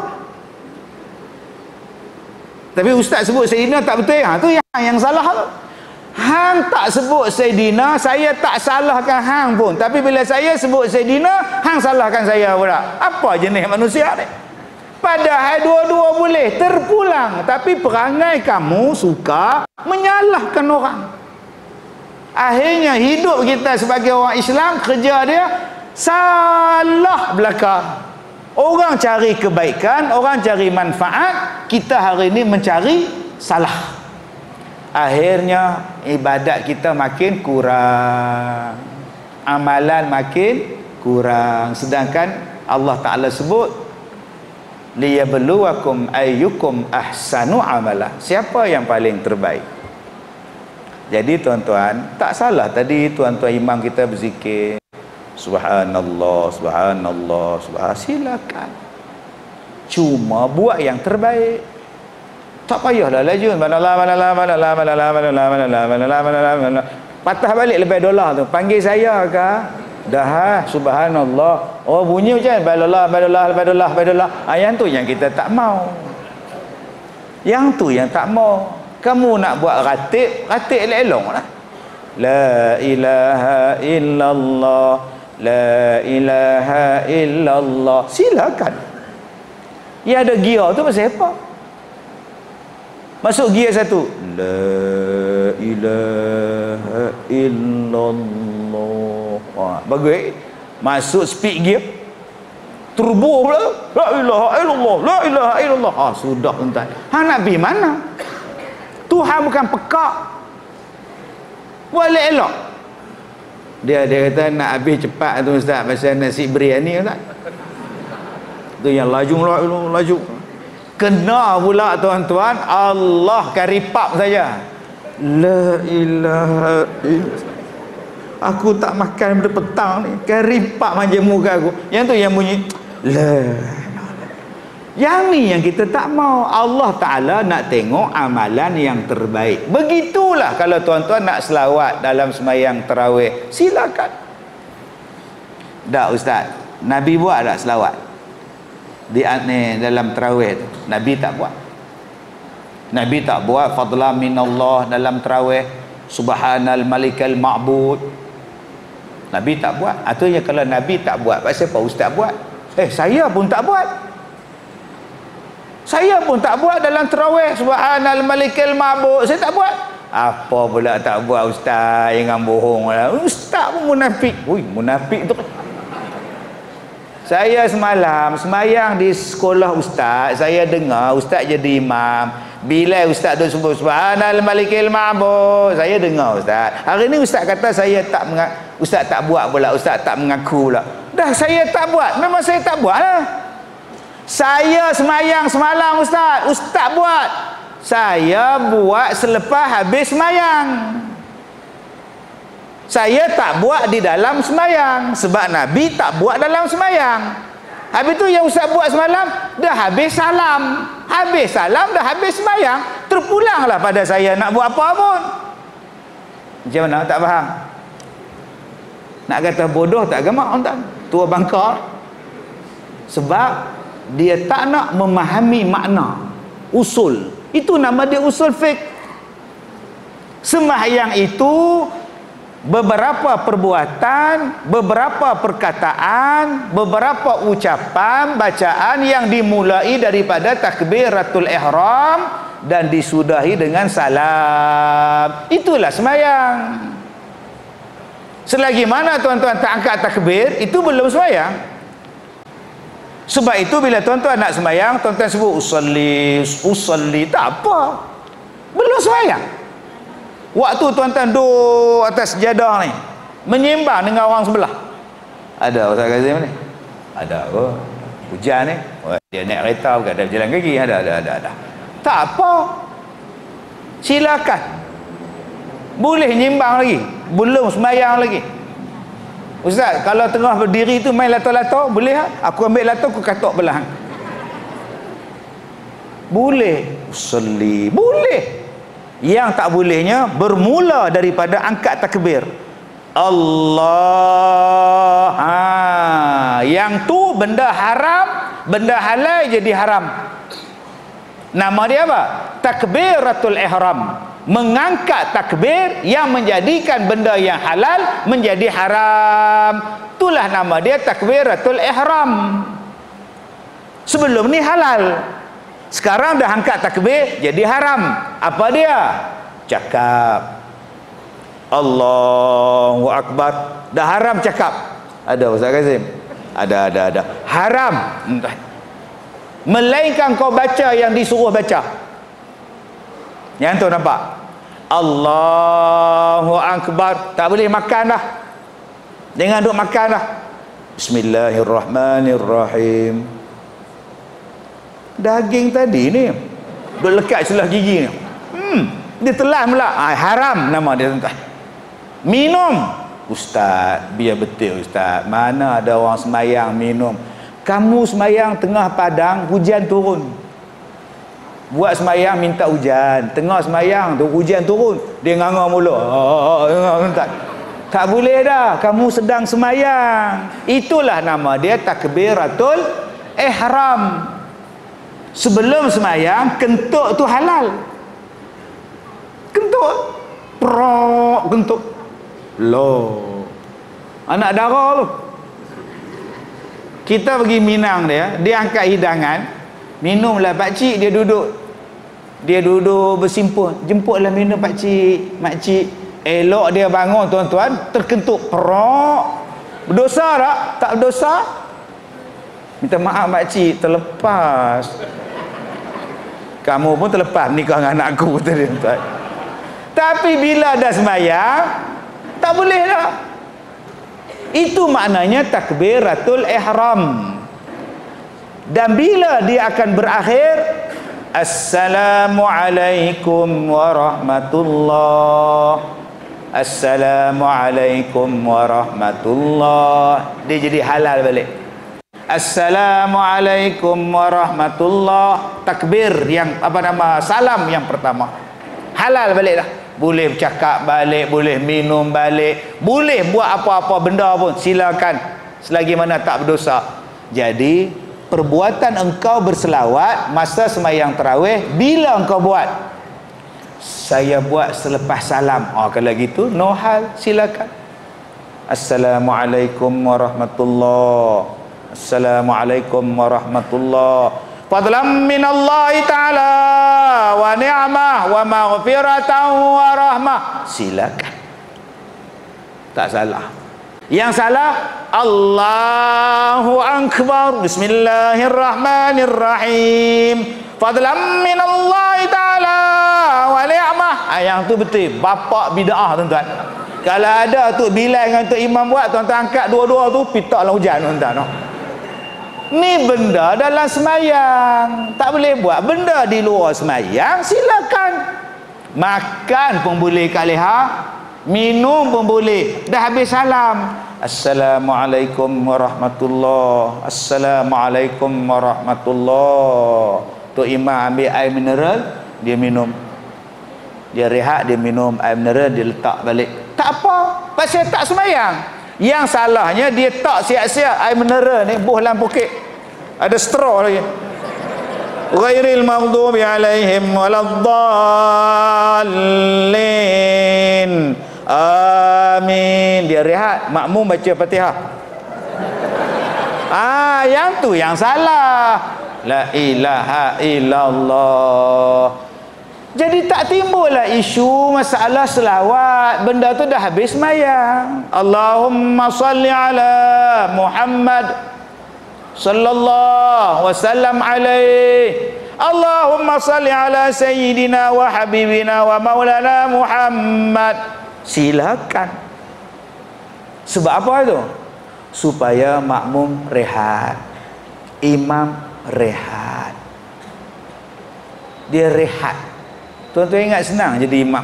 Tapi Ustaz sebut sayyidina tak betul, ha tu yang salah tu. Hang tak sebut Sayyidina, saya tak salahkan hang pun. Tapi bila saya sebut Sayyidina, hang salahkan saya pula. Apa jenis manusia ni? Padahal dua-dua boleh terpulang. Tapi perangai kamu suka menyalahkan orang. Akhirnya hidup kita sebagai orang Islam, kerja dia salah belaka. Orang cari kebaikan, orang cari manfaat, kita hari ini mencari salah. Akhirnya ibadat kita makin kurang, amalan makin kurang. Sedangkan Allah Ta'ala sebut liyabluwakum ayyukum ahsanu amala. Siapa yang paling terbaik? Jadi tuan-tuan, tak salah tadi tuan-tuan imam kita berzikir subhanallah, subhanallah, subhanallah. Silakan. Cuma buat yang terbaik. Tak payahlah lajun patah balik lebih dolar tu. Panggil saya ke? Dah subhanallah. Oh bunyi macam balallah. Yang tu yang kita tak mau. Yang tu yang tak mau. Kamu nak buat ratib elok-elok lah. La ilaha illallah, la ilaha illallah. Silakan. Yang ada gear tu pasal apa? Masuk gear satu, la ilaha illallah. Bagus. Masuk speed gear, turbo pula, la ilaha illallah, la ilaha illallah. Sudah tuan. Hang nak pergi mana? Tuhan bukan pekak. Buat elok. Dia kata nak habis cepat tu Ustaz, pasal nasi biryani Ustaz. Tu yang laju. Kena pula tuan-tuan, Allah karipap saja. La ilaha illallah. Aku tak makan pada petang ni, karipap manja muka aku. Yang tu yang bunyi la. Yang ni yang kita tak mau. Allah Ta'ala nak tengok amalan yang terbaik. Begitulah kalau tuan-tuan nak selawat dalam sembahyang tarawih, silakan. Tak Ustaz, Nabi buat tak selawat di dalam tarawih tu? Nabi tak buat. Nabi tak buat fadlan minallah dalam tarawih, subhanal malikal ma'bud. Nabi tak buat. Artinya kalau Nabi tak buat, pasal apa ustaz buat? Saya pun tak buat. Saya pun tak buat dalam tarawih subhanal malikal ma'bud. Saya tak buat. Apa pula tak buat ustaz? Jangan bohong lah. Ustaz pun munafik. Ui, munafik tu. Saya semalam sembahyang di sekolah ustaz, saya dengar ustaz jadi imam. Bila ustaz tu sebut subhanal malikil ma'bud, saya dengar ustaz. Hari ni ustaz kata saya tak ustaz tak buat pula, ustaz tak mengaku pula. Dah saya tak buat, memang saya tak buat lah. Saya semayang semalam ustaz. Ustaz buat. Saya buat selepas habis semayang. Saya tak buat di dalam semayang. Sebab Nabi tak buat dalam semayang. Habis tu yang ustaz buat semalam, dah habis salam. Habis salam, dah habis semayang. Terpulanglah pada saya nak buat apa pun. Macam mana? Tak faham? Nak kata bodoh tak gamak tuan. Tua bangka. Sebab dia tak nak memahami makna usul. Itu nama dia usul fiqh. Sembahyang itu beberapa perbuatan, beberapa perkataan, beberapa ucapan, bacaan yang dimulai daripada takbiratul ihram dan disudahi dengan salam. Itulah sembahyang. Selagi mana tuan-tuan tak angkat takbir, itu belum sembahyang. Sebab itu bila tuan-tuan nak sembahyang, tuan-tuan sebut usalli, tak apa. Belum sembahyang. Waktu tuan-tuan duduk atas sejadah ni, menyembang dengan orang sebelah. Ada Ustaz Kazim ni? Ada apa? Hujan ni? Dia naik kereta bukan ada berjalan kaki. Ada. Tak apa. Silakan. Boleh nyembang lagi. Belum sembahyang lagi. Ustaz, kalau tengah berdiri tu main lato-lato, boleh tak? Aku ambil lato, aku katok belakang. Boleh. Usalli. Boleh. Yang tak bolehnya bermula daripada angkat takbir. Allah. Yang tu benda haram, benda halal jadi haram. Nama dia apa? Takbiratul ihram. Mengangkat takbir yang menjadikan benda yang halal menjadi haram. Itulah nama dia takbiratul ihram. Sebelum ni halal, sekarang dah angkat takbir jadi haram. Apa dia? Cakap Allahu Akbar. Dah haram cakap. Ada Ustaz Kazim? Ada. Haram. Melainkan kau baca yang disuruh baca. Yang tu nampak? Allahu Akbar. Tak boleh makan dah. Jangan duk makan dah. Bismillahirrahmanirrahim. Daging tadi ni duk lekat sebelah gigi ni. Dia telan pula. Haram nama dia tuan-tuan. Minum. Ustaz, biar betul Ustaz. Mana ada orang semayang minum. Kamu semayang tengah padang, hujan turun. Buat semayang minta hujan. Tengah semayang tu hujan turun, dia nganga mula. Tak boleh dah. Kamu sedang semayang. Itulah nama dia takbiratul ihram. Sebelum semayang, kentut tu halal. Kentut. Prok kentut. Loh. Anak darah tu. Kita pergi Minang dia angkat hidangan. Minumlah pakcik, dia duduk bersimpun. Jemputlah minum pakcik, makcik. Elok dia bangun tuan-tuan, terkentut. Perok. Berdosa tak? Tak berdosa. Minta maaf makcik, terlepas. Kamu pun terlepas nikah dengan anakku tadi tuan. Tapi bila dah sembahyang, tak boleh lah. Itu maknanya takbiratul ihram. Dan bila dia akan berakhir, Assalamualaikum warahmatullah. Assalamualaikum warahmatullah. Dia jadi halal balik. Assalamualaikum warahmatullah. Takbir yang salam yang pertama. Halal balik dah. Boleh bercakap balik, boleh minum balik, boleh buat apa-apa benda pun, silakan. Selagi mana tak berdosa. Jadi perbuatan engkau berselawat masa sembahyang tarawih, bila engkau buat? Saya buat selepas salam. Kalau gitu no hal, silakan. Assalamualaikum warahmatullah. Assalamualaikum warahmatullah. Fadlan minallahi ta'ala wa ni'mah wa maghfiratan wa rahmah. Silakan. Tak salah. Yang salah, Allahu Akbar. Bismillahirrahmanirrahim. Fadlan minallahi ta'ala wa ni'mah. Yang tu betul. Bapak bid'ah tuan-tuan. Kalau ada tu Bilal dengan tu imam buat, tuan-tuan angkat dua-dua tu, pitaklah hujan tuan-tuan. Ni benda dalam semayang tak boleh buat. Benda di luar semayang silakan. Makan pun boleh kat leha, minum pun boleh. Dah habis salam, Assalamualaikum warahmatullahi, Assalamualaikum warahmatullahi. Tok Imam ambil air mineral, dia minum. Dia rehat, dia minum air mineral, dia letak balik. Tak apa, pasal tak semayang. Yang salahnya dia tak siap-siap air mineral ni buh dalam poket. Ada straw lagi. Ghairil maghdubi alaihim waladdallin. Amin. Dia rehat, makmum baca Fatihah. Yang tu yang salah. La ilaha illallah. Jadi tak timbullah isu masalah selawat. Benda tu dah habis semayang. Allahumma salli ala Muhammad sallallahu wasallam alaih. Allahumma salli ala sayyidina wa habibina wa maulana Muhammad. Silakan. Sebab apa tu? Supaya makmum rehat, imam rehat. Dia rehat. Tuan-tuan ingat senang jadi imam.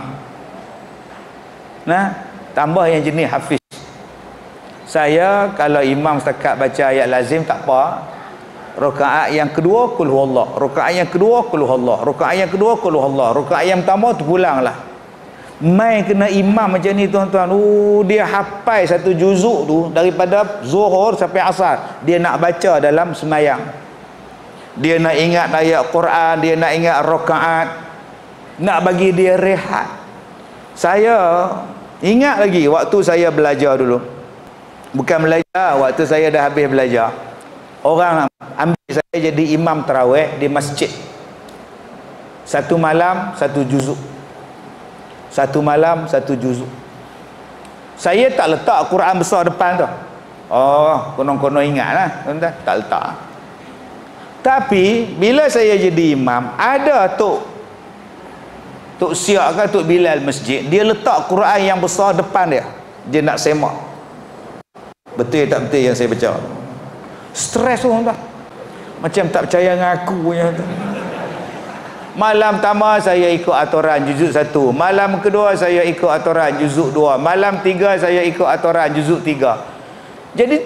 Nah, tambah yang jenis hafiz. Saya kalau imam setakat baca ayat lazim tak apa. Rakaat yang kedua qul huwallah, rakaat yang kedua qul huwallah, rakaat yang kedua qul huwallah, rakaat yang pertama terpulanglah. Mai kena imam macam ni tuan-tuan. Dia hafal satu juzuk tu daripada zuhur sampai asar. Dia nak baca dalam semayang. Dia nak ingat ayat Quran, dia nak ingat rakaat. Nak bagi dia rehat. Saya ingat lagi waktu saya belajar dulu. Bukan belajar, waktu saya dah habis belajar. Orang ambil saya jadi imam tarawih di masjid. Satu malam satu juzuk. Satu malam satu juzuk. Saya tak letak Quran besar depan tu. Konon-konon ingatlah, tuan-tuan. Tak letak. Tapi bila saya jadi imam, ada Tok Siak kan, Tok Bilal masjid, dia letak Quran yang besar depan dia. Dia nak semak. Betul tak betul yang saya baca? Stres tu tuan. Macam tak percaya dengan aku punya tu. Malam pertama saya ikut aturan juzuk 1. Malam kedua saya ikut aturan juzuk 2. Malam 3 saya ikut aturan juzuk 3. Jadi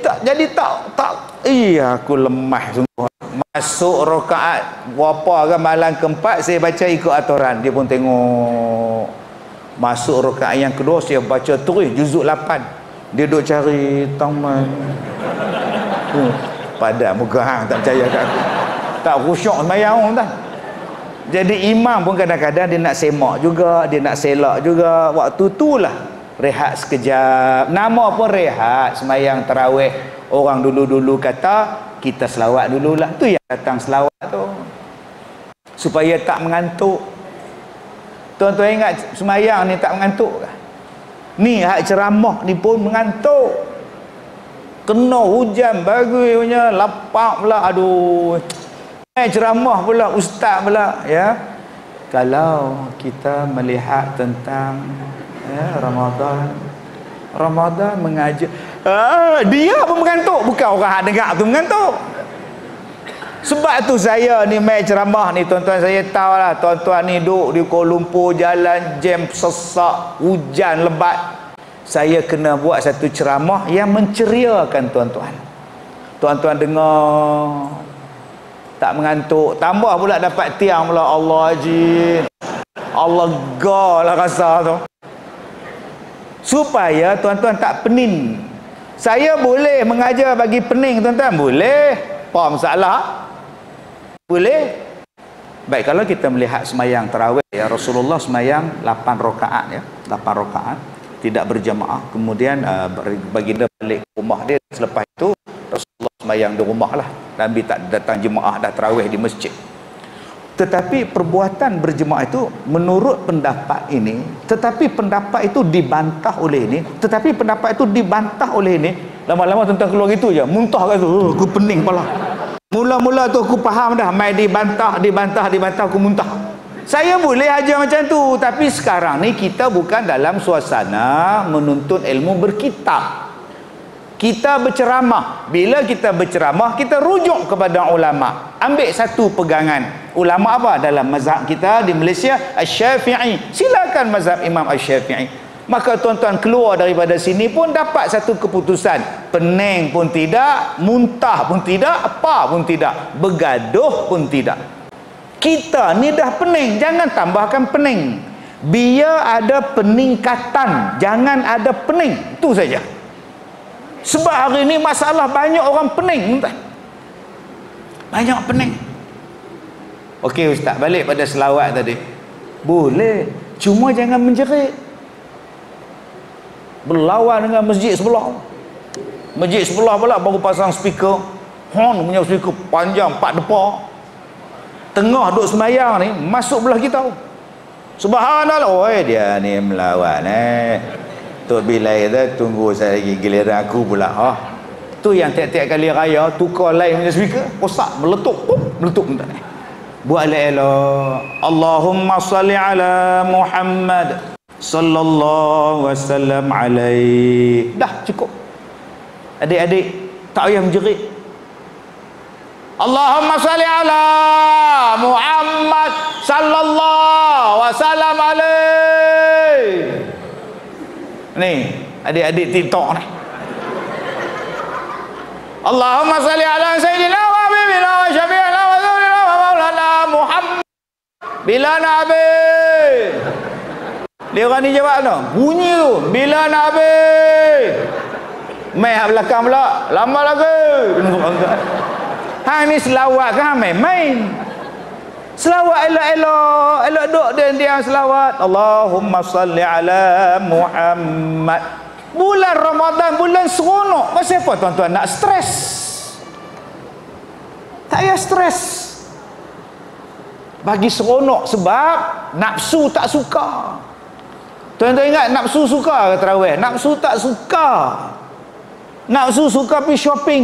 aku lemah sungguh. Masuk rakaat berapa kan, malam keempat saya baca ikut aturan. Dia pun tengok. Masuk rakaat yang kedua saya baca terus juzuk 8. Dia duk cari taman. Padat muka hang tak percaya kat aku. Tak khusyuk sembahyang dah. Jadi imam pun kadang-kadang dia nak semak juga, dia nak selak juga. Waktu itulah rehat sekejap. Nama pun rehat, sembahyang tarawih. Orang dulu-dulu kata kita selawat dululah. Tu yang datang selawat tu. Supaya tak mengantuk. Tuan-tuan ingat sembahyang ni tak mengantuk ke? Ni hak ceramah ni pun mengantuk. Kena hujan bagi punya, lapak pula, aduh. Ceramah pula, ustaz pula, ya. Kalau kita melihat tentang Ramadan mengajar, dia pun mengantuk, bukan orang hak dengar tu mengantuk. Sebab tu saya ni mai ceramah ni tuan-tuan, saya tahu lah tuan-tuan ni duduk di Kuala Lumpur, jalan jam sesak, hujan lebat. Saya kena buat satu ceramah yang menceriakan tuan-tuan. Tuan-tuan dengar, tak mengantuk. Tambah pula dapat tiang pula. Allah Jin, Allah galah rasa tu. Supaya tuan-tuan tak pening. Saya boleh mengajar bagi pening tuan-tuan? Boleh. Apa masalah? Boleh. Baik, kalau kita melihat semayang tarawih, ya, Rasulullah semayang 8 rakaat, ya, 8 rakaat, tidak berjamaah. Kemudian baginda balik ke rumah dia. Selepas itu Rasulullah semayang di rumah lah. Nabi tak datang jemaah, dah tarawih di masjid. Tetapi perbuatan berjemaah itu menurut pendapat ini, tetapi pendapat itu dibantah oleh ini, tetapi pendapat itu dibantah oleh ini. Lama-lama tentang keluar gitu je, muntah kat tu, aku pening kepala. Mula-mula tu aku faham dah, mai dibantah, aku muntah. Saya boleh ajar macam tu, tapi sekarang ni kita bukan dalam suasana menuntut ilmu berkitab. Kita berceramah. Bila kita berceramah, kita rujuk kepada ulama. Ambil satu pegangan. Ulama apa? Dalam mazhab kita di Malaysia, Asy-Syafi'i. Silakan mazhab Imam Asy-Syafi'i. Maka tuan-tuan keluar daripada sini pun dapat satu keputusan. Pening pun tidak, muntah pun tidak, apa pun tidak, bergaduh pun tidak. Kita ni dah pening, jangan tambahkan pening. Biar ada peningkatan, jangan ada pening. Itu saja. Sebab hari ni masalah banyak orang pening. Banyak pening. Okey ustaz, balik pada selawat tadi. Boleh, cuma jangan menjerit. Berlawan dengan masjid sebelah. Masjid sebelah pula baru pasang speaker. Horn punya speaker panjang 4 depa. Tengah duk sembahyang ni, masuk belah kita. Subhanallah. Oi, dia ni melawan Tok Bilal kata, tunggu saya lagi giliran aku pula. Tu yang tiap-tiap kali raya tukar lain punya speaker, rosak, meletup, meletup. Buat elok. Allahumma salli ala Muhammad sallallahu wasallam alaihi. Dah cukup. Adik-adik tak payah menjerit. Allahumma salli ala Muhammad sallallahu wasallam alaihi. Ni adik-adik TikTok ni. Allahumma salli ala sayyidina wa habibina wa syafi'ina wa zawlina wa maulana Muhammad bila nabi. Dia orang ni jawab tu, bunyi tu, bila nabi. Mai hak belakang pula, lama lagi. Hang ni selawat kan main-main. Selawat elok-elok, elok duk dia selawat. Allahumma salli ala Muhammad. Bulan Ramadan, bulan seronok. Pasal apa tuan-tuan nak stres? Tak payah stres. Bagi seronok sebab nafsu tak suka. Tuan-tuan ingat nafsu suka ke tarawih? Nafsu tak suka. Nafsu suka pergi shopping.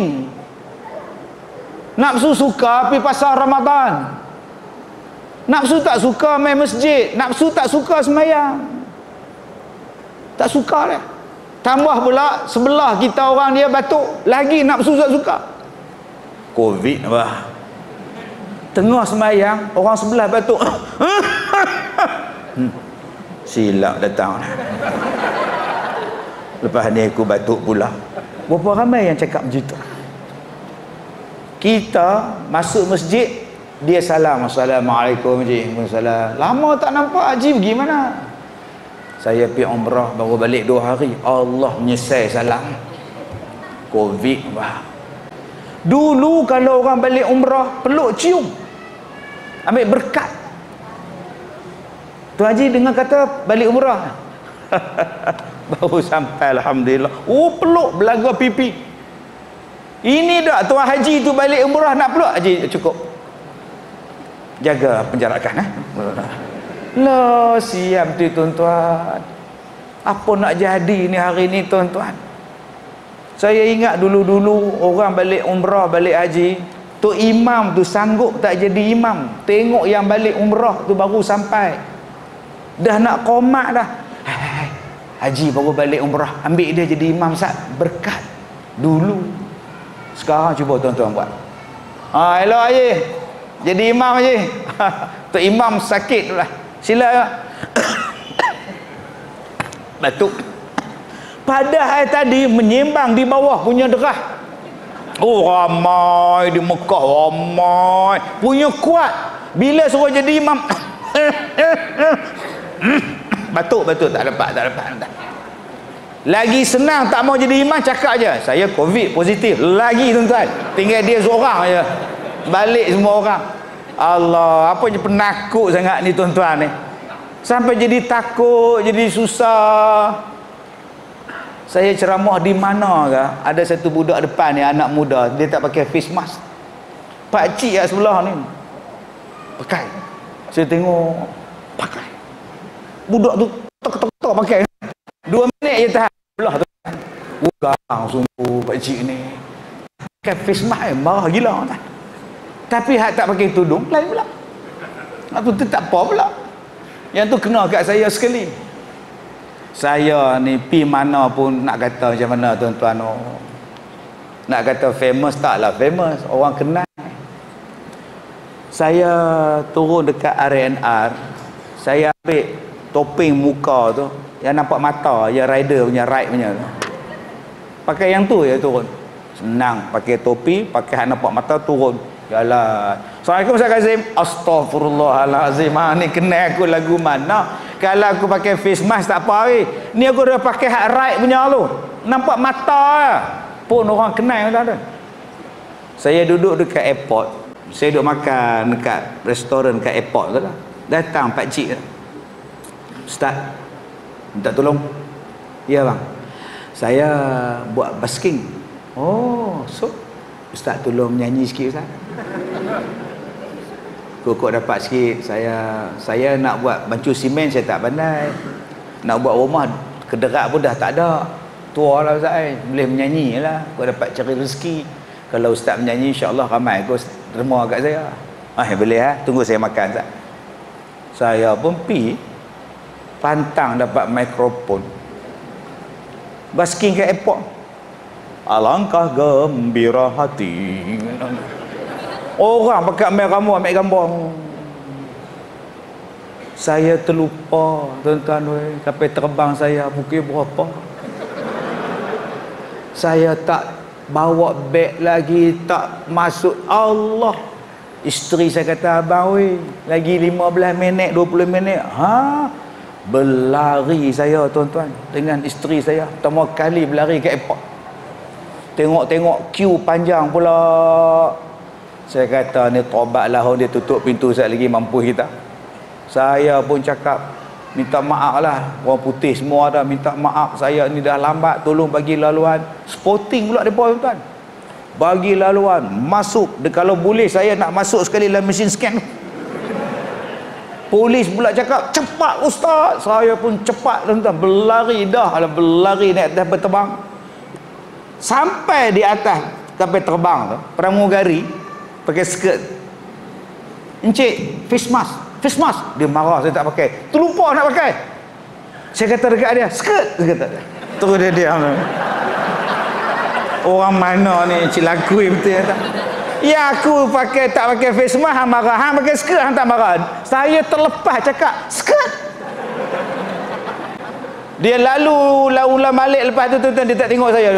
Nafsu suka pergi pasar Ramadan. Nafsu tak suka main masjid. Nafsu tak suka sembahyang. Tak suka dia. Tambah pula sebelah kita orang dia batuk, lagi nafsu tak suka. Covid apa? Tengah sembahyang, orang sebelah batuk. Silap datang. Lepas ni aku batuk pula. Berapa ramai yang cakap macam tu? Kita masuk masjid, dia salam, assalamualaikum haji. Waalaikumsalam. Lama tak nampak haji pergi mana? Saya pergi umrah baru balik 2 hari. Allah menyesal salam. Covid bah. Dulu kalau orang balik umrah peluk cium. Ambil berkat. Tu haji dengar kata balik umrah. Baru sampai alhamdulillah. Oh peluk belaga pipi. Ini dah tuan haji tu balik umrah nak peluk haji cukup. Jaga penjarakan lah siap tu tuan-tuan. Apa nak jadi ni hari ni tuan-tuan? Saya ingat dulu-dulu orang balik umrah, balik haji, tu imam tu sanggup tak jadi imam. Tengok yang balik umrah tu baru sampai, dah nak qomat dah. Haji baru balik umrah, ambil dia jadi imam sat, berkat. Dulu. Sekarang cuba tuan-tuan buat. Elok haji jadi imam haji. Tu imam sakit lah. Sila batuk. Padahal tadi menyembang di bawah punya derah. Oh ramai di Mekah, ramai punya kuat. Bila suruh jadi imam batuk tak dapat. Lagi senang tak mau jadi imam, cakap je saya covid positif. Lagi tuan-tuan, tinggal dia seorang aja, balik semua orang. Allah, apa je penakut sangat ni tuan-tuan ni. Sampai jadi takut, jadi susah. Saya ceramah di mana ke, ada satu budak depan ni, anak muda, dia tak pakai face mask. Pak cik kat sebelah ni pakai. Saya tengok pakai. Budak tu tok pakai. 2 minit je tahan. Belah tu. Bukan sungguh pak cik ni. Pakai face mask marah gila tak. Tapi hak tak pakai tudung lain pula. Hak tu tak apa pula. Yang tu kena kat saya sekali. Saya ni pi mana pun nak kata macam mana tuan-tuan. Nak kata famous, taklah famous, orang kenal. Saya turun dekat RNR, saya ambil topeng muka tu yang nampak mata, yang rider punya, ride punya tu. Pakai yang tu je turun. Senang, pakai topi, pakai nampak mata, turun jalan. Assalamualaikum Ustaz Kazim. Astaghfirullahalazim. Ni kenal aku lagu mana? Kalau aku pakai face mask tak apa ni aku dah pakai hak ride punya tu. Nampak mata pun orang kenal tak ada. Saya duduk dekat airport. Saya duduk makan dekat restoran dekat airport tu lah. Datang pak cik tu. Ustaz, minta tolong. Ya bang. Saya buat basking. Oh, so Ustaz tolong menyanyi sikit Ustaz. Kok dapat sikit. Saya nak buat bancu simen, saya tak pandai. Nak buat rumah kederat pun dah tak ada. Tua lah Ustaz, boleh menyanyi lah. Kok dapat cari rezeki. Kalau Ustaz menyanyi, insya-Allah ramai kau terima kat saya. Boleh ha? Tunggu saya makan Ustaz. Saya pun pi pantang dapat mikrofon. Basking ke airport. Alangkah gembira hati. Orang pakai ambil gambar. Saya terlupa, tuan-tuan, sampai terbang saya pukul berapa. Saya tak bawa beg lagi, tak masuk. Allah. Isteri saya kata, abang lagi 15 minit, 20 minit. Berlari saya, tuan-tuan, dengan isteri saya. Pertama kali berlari ke airport. Tengok-tengok queue panjang pula. Saya kata ni tobat lah, dia tutup pintu sekali lagi, mampu kita. Saya pun cakap, minta maaf lah. Orang putih semua dah minta maaf. Saya ni dah lambat, tolong bagi laluan. Sporting pula mereka, tuan-tuan. Bagi laluan, masuk. Kalau boleh saya nak masuk sekali dalam mesin scan. Polis pula cakap, cepat Ustaz. Saya pun cepat, tuan-tuan. Berlari dah. Berlari naik atas berterbang. Sampai di atas kapal terbang tu, pramugari pakai skirt. Encik, face mask. Dia marah saya tak pakai. Terlupa nak pakai. Saya kata dekat dia, skirt. Dia kata. Terus dia diam. Orang mana ni cilakui betul ya tak? Ya aku tak pakai face mask, hang marah. Hang pakai skirt, hang tak marah. Saya terlepas cakap, skirt. Dia lalu ulang balik lepas tu, tuan-tuan, dia tak tengok saya.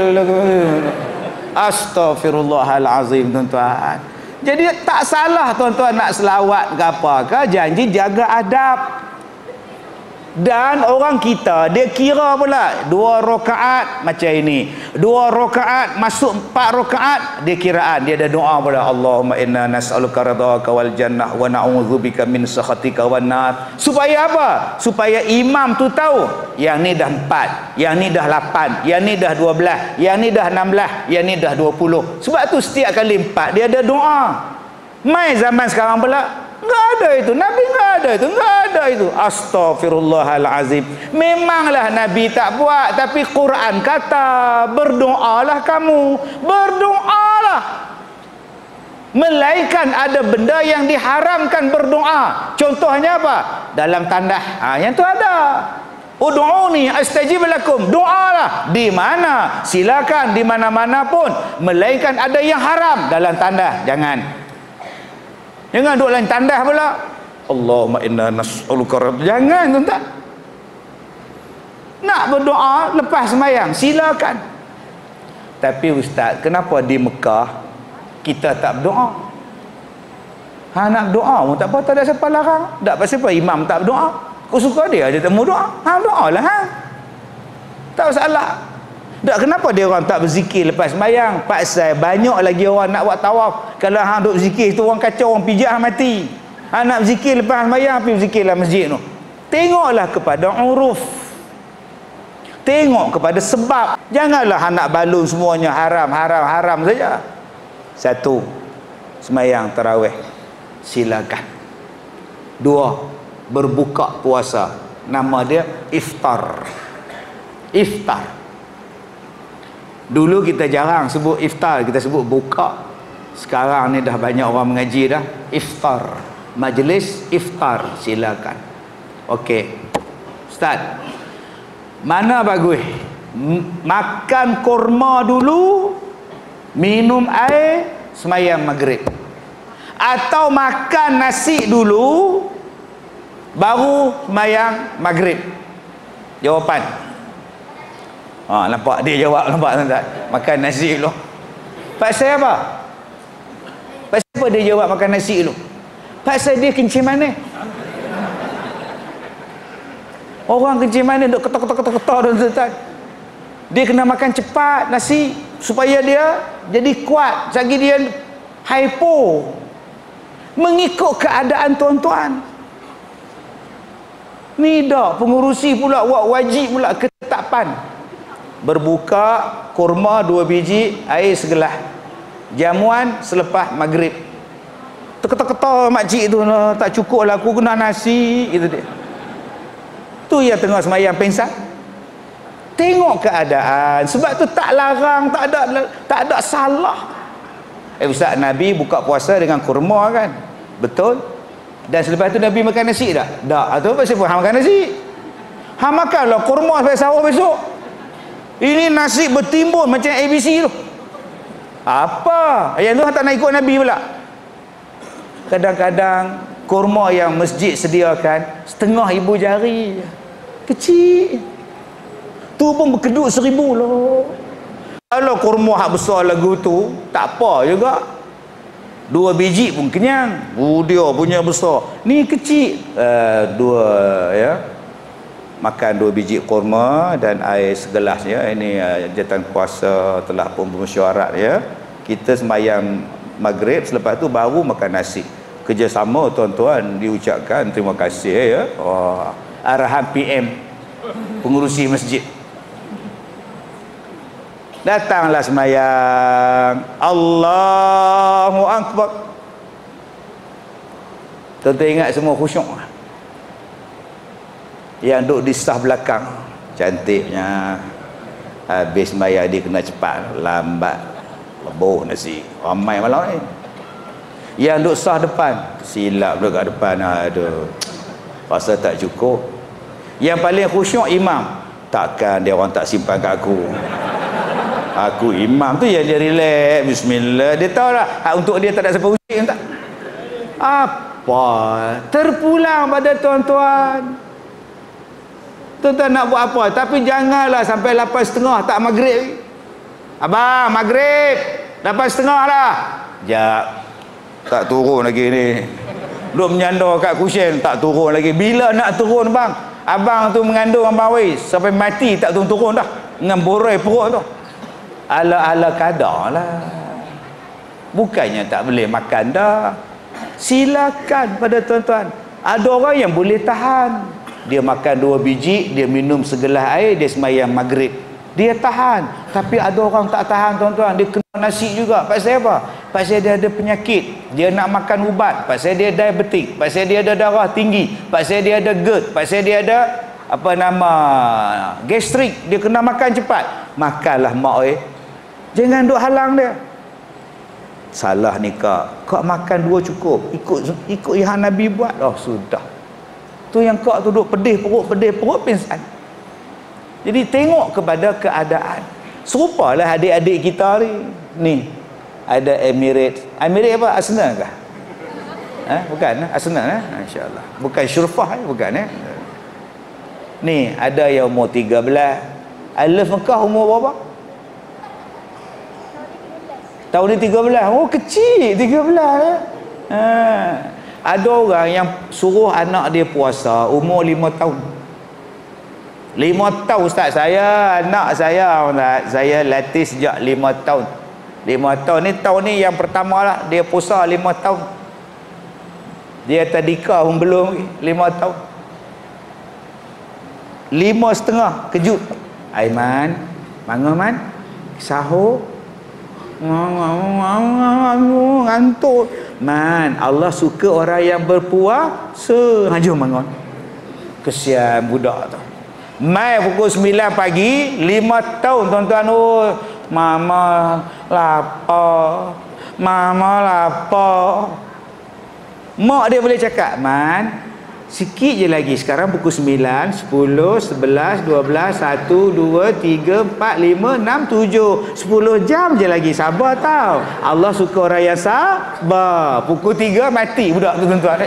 Astaghfirullahalazim, tuan-tuan. Jadi tak salah, tuan-tuan, nak selawat ke apa ke, janji jaga adab. Dan orang kita, dia kira pula 2 rakaat macam ini, 2 rakaat masuk 4 rakaat, dia kiraan, dia ada doa pula, Allahumma inna nas'aluka ridhaka wal jannah wa na'udzubika min sakhatika wan nar. Supaya apa? Supaya imam tu tahu yang ni dah 4, yang ni dah 8, yang ni dah 12, yang ni dah 16, yang ni dah 20. Sebab tu setiap kali 4 dia ada doa. Mai zaman sekarang pula enggak ada itu, Nabi enggak ada itu. Astaghfirullahalazim. Memanglah Nabi tak buat, tapi Quran kata berdoalah kamu, berdoalah. Melainkan ada benda yang diharamkan berdoa. Contohnya apa? Dalam tandah. Yang tu ada. Ud'uni astajib lakum. Doalah di mana? Silakan di mana-mana pun. Melainkan ada yang haram dalam tandah. Jangan duduk lain tandas pula. Allahumma inna nas'aluka. Jangan, tuan-tuan. Nak berdoa lepas sembahyang, silakan. Tapi ustaz, kenapa di Mekah kita tak berdoa? Nak berdoa pun tak apa, tak ada siapa larang. Tak apa siapa imam tak berdoa. Kau suka dia tak mau doa. Doalah. Tak masalah. Tak, kenapa dia orang tak berzikir lepas sembahyang? Pasal banyak lagi orang nak buat tawaf. Kalau hang duk berzikir tu, orang kacau, orang pijak, hang mati. Hang nak berzikir lepas sembahyang, pergi berzikirlah masjid tu. Tengoklah kepada uruf. Tengok kepada sebab. Janganlah hang nak balun semuanya haram saja. 1, sembahyang tarawih, silakan. 2, berbuka puasa. Nama dia iftar. Dulu kita jarang sebut iftar, kita sebut buka. Sekarang ni dah banyak orang mengaji dah. Iftar, majlis iftar, silakan. Okey Ustaz, mana bagus? Makan kurma dulu, minum air, sembahyang maghrib. Atau makan nasi dulu baru sembahyang maghrib. Jawapan. Nampak dia jawab, nampak tak? Makan nasi dulu. Pasal apa? Pasal apa dia jawab makan nasi dulu? Pasal dia kencing manis. Orang kencing manis duk ketok-ketok-ketok tuan-tuan. Dia kena makan cepat nasi supaya dia jadi kuat. Lagi dia hypo. Mengikut keadaan tuan-tuan. Ni dah pengurusi pula buat wajib pula ketetapan. Berbuka kurma 2 biji, air segelas. Jamuan selepas maghrib. Ketok-ketok makcik tu, tak cukup lah aku kena nasi gitu dia. Tu yang tengah semayang pingsan. Tengok keadaan. Sebab tu tak larang, tak ada salah. Ustaz, Nabi buka puasa dengan kurma kan? Betul? Dan selepas tu Nabi makan nasi tak? Tak. Atau pasal apa hang makan nasi? Hang makanlah kurma sampai sahur besok. Ini nasi bertimbun macam ABC tu. Apa? Yang tu hang tak nak ikut Nabi pula. Kadang-kadang kurma yang masjid sediakan setengah ibu jari. Kecil. Tu pun berkedut 1000 lah. Kalau kurma hak besar lagu tu, tak apa juga. 2 biji pun kenyang. Dia punya besar. Ni kecil. 2 ya. Makan 2 biji kurma dan air segelas ya. Ini jatan puasa telah pun bermesyuarat ya. Kita sembahyang maghrib, selepas tu baru makan nasi. Kerjasama tuan-tuan diucapkan terima kasih ya. Arahan PM pengurusi masjid. Datanglah sembahyang. Allahu Akbar. Tuan-tuan ingat semua khusyuk. Yang duduk di saf belakang cantiknya, habis sembahyang dia kena cepat, lambat, leboh nasi. Ramai malam ni. Yang duduk saf depan silap duduk kat depan. Aduh, rasa tak cukup. Yang paling khusyuk imam. Takkan dia orang tak simpan kat aku. Aku imam tu yang dia relax, bismillah. Dia tahu lah untuk dia tak ada siapa uji tak. Apa? Terpulang pada tuan-tuan. Tuan-tuan nak buat apa? Tapi janganlah sampai 8.30 tak maghrib. Abang, maghrib 8.30 lah. Sekejap. Tak turun lagi ni. Duk menyandar kat kusyen, tak turun lagi. Bila nak turun bang? Abang tu mengandung Abang Wais sampai mati tak turun-turun dah. Dengan borai perut tu. Ala-ala kadar lah. Bukannya tak boleh makan dah. Silakan pada tuan-tuan. Ada orang yang boleh tahan. Dia makan 2 biji, dia minum segelas air, dia sembahyang maghrib. Dia tahan. Tapi ada orang tak tahan tuan-tuan. Dia kena nasi juga. Pasal apa? Pasal dia ada penyakit. Dia nak makan ubat. Pasal dia diabetik. Pasal dia ada darah tinggi. Pasal dia ada GERD. Pasal dia ada gastrik. Dia kena makan cepat. Makanlah mak jangan duk halang dia. Salah ni kak makan 2 cukup. Ikut yang Nabi buat. Sudah. Tu yang kak tu duk pedih perut pingsan. Jadi tengok kepada keadaan. Serupalah adik-adik kita ni. Ada Emirates apa? Arsenal kah? Bukan Arsenal insya-Allah. Bukan Syurfah bukan Ni ada yang umur 13. Alif Mekah umur berapa? Tahun ni 13. Oh kecil 13 Ada orang yang suruh anak dia puasa umur 5 tahun. 5 tahun ustaz, anak saya latih sejak 5 tahun. 5 tahun ni, tahun ni yang pertama lah dia puasa 5 tahun. Dia tadika pun belum 5 tahun. 5.5 kejut. Aiman, bangun man, sahur. Ngantuk man. Allah suka orang yang berpuasa. Jom bangun. Kesian budak tu. Mai pukul 9 pagi, 5 tahun tuan-tuan. Mama lapar. Mak dia boleh cakap, man, Sikit je lagi. Sekarang pukul 9, 10, 11, 12, 1, 2, 3, 4, 5, 6, 7. 10 jam je lagi. Sabar tau. Allah suka orang yang sabar. Pukul 3 mati budak tu tuan-tuan.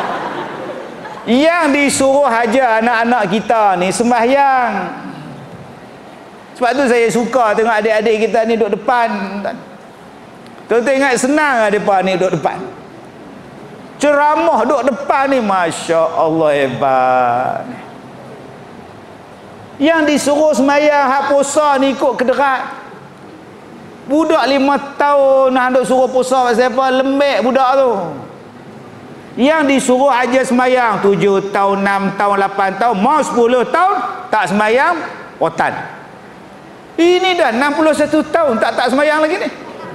Yang disuruh ajar anak-anak kita ni sembahyang. Sebab tu saya suka tengok adik-adik kita ni duduk depan. Tuan-tuan ingat senang mereka ni duduk depan. Ceramah duduk depan ni, Masya Allah, hebat. Yang disuruh sembahyang hak puasa ni ikut kederat. Budak 5 tahun nak duk suruh puasa pasal apa? Lembek budak tu. Yang disuruh aja sembahyang 7 tahun, 6 tahun, 8 tahun, mau 10 tahun tak sembahyang, otan. Ini dah 61 tahun tak sembahyang lagi ni.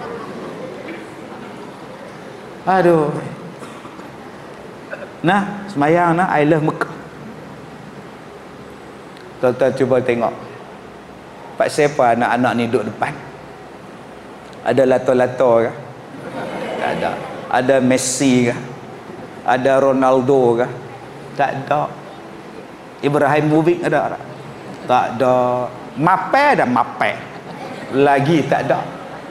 Aduh. Nah, sembahyang nah, I love Mekah. Tuan-tuan cuba tengok. Pak siapa anak-anak ni duduk depan? Ada lato-lato kah? Tak ada. Ada Messi kah? Ada Ronaldo kah? Tak ada. Ibrahim Mubik ada tak? Tak ada. Mape ada Mape. Lagi tak ada.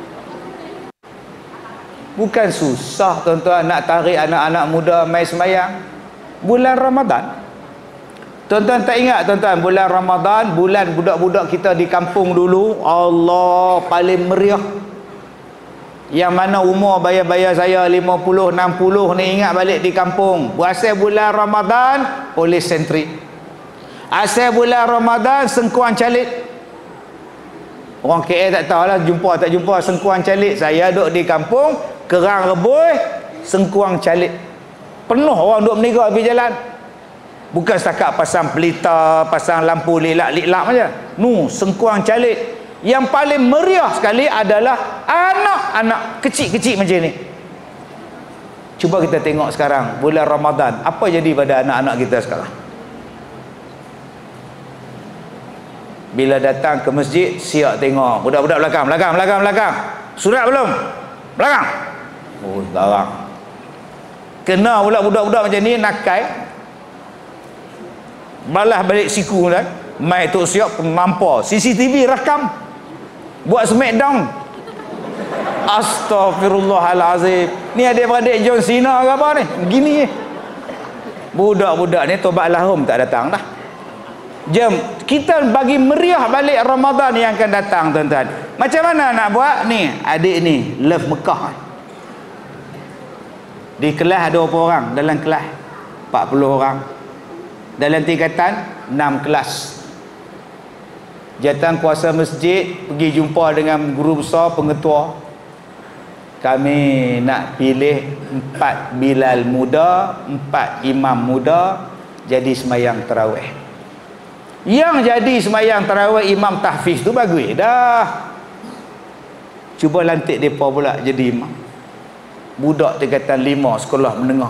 Bukan susah tuan-tuan nak tarik anak-anak muda mai sembahyang. Bulan Ramadan. Tuan-tuan tak ingat tuan-tuan bulan Ramadan, bulan budak-budak kita di kampung dulu, Allah paling meriah. Yang mana umur bayar-bayar saya 50, 60 ni ingat balik di kampung. Asal bulan Ramadan, polis sentri. Asal bulan Ramadan, sengkuang calit. Orang KL tak tahulah jumpa tak jumpa sengkuang calit. Saya duduk di kampung, kerang rebus, sengkuang calit. Penuh orang duduk meniga pergi jalan. Bukan setakat pasang pelita, pasang lampu lilak-lilak saja. Sengkuang calit. Yang paling meriah sekali adalah anak-anak kecil-kecil macam ni. Cuba kita tengok sekarang bulan Ramadan, apa jadi pada anak-anak kita sekarang? Bila datang ke masjid, siap tengok budak-budak belakang. Surat belum? Belakang. Oh, garang. Kena pula budak-budak macam ni nakai. Balas balik siku kan. Mai tu siap mampau. CCTV rekam. Buat smackdown. Astaghfirullahalazim. Ni adik-beradik John Cena ke apa ni? Gini je. Budak-budak ni tobat lahum tak datang dah. Jom kita bagi meriah balik Ramadan yang akan datang tuan-tuan. Macam mana nak buat ni? Adik ni love Mekah. Di kelas ada berapa orang? Dalam kelas 40 orang. Dalam tingkatan 6 kelas. Jatan kuasa masjid pergi jumpa dengan guru besar pengetua. Kami nak pilih 4 bilal muda, 4 imam muda jadi sembahyang tarawih. Yang jadi sembahyang tarawih imam tahfiz tu bagus dah. Cuba lantik depa pula jadi imam. Budak tingkatan 5 sekolah menengah.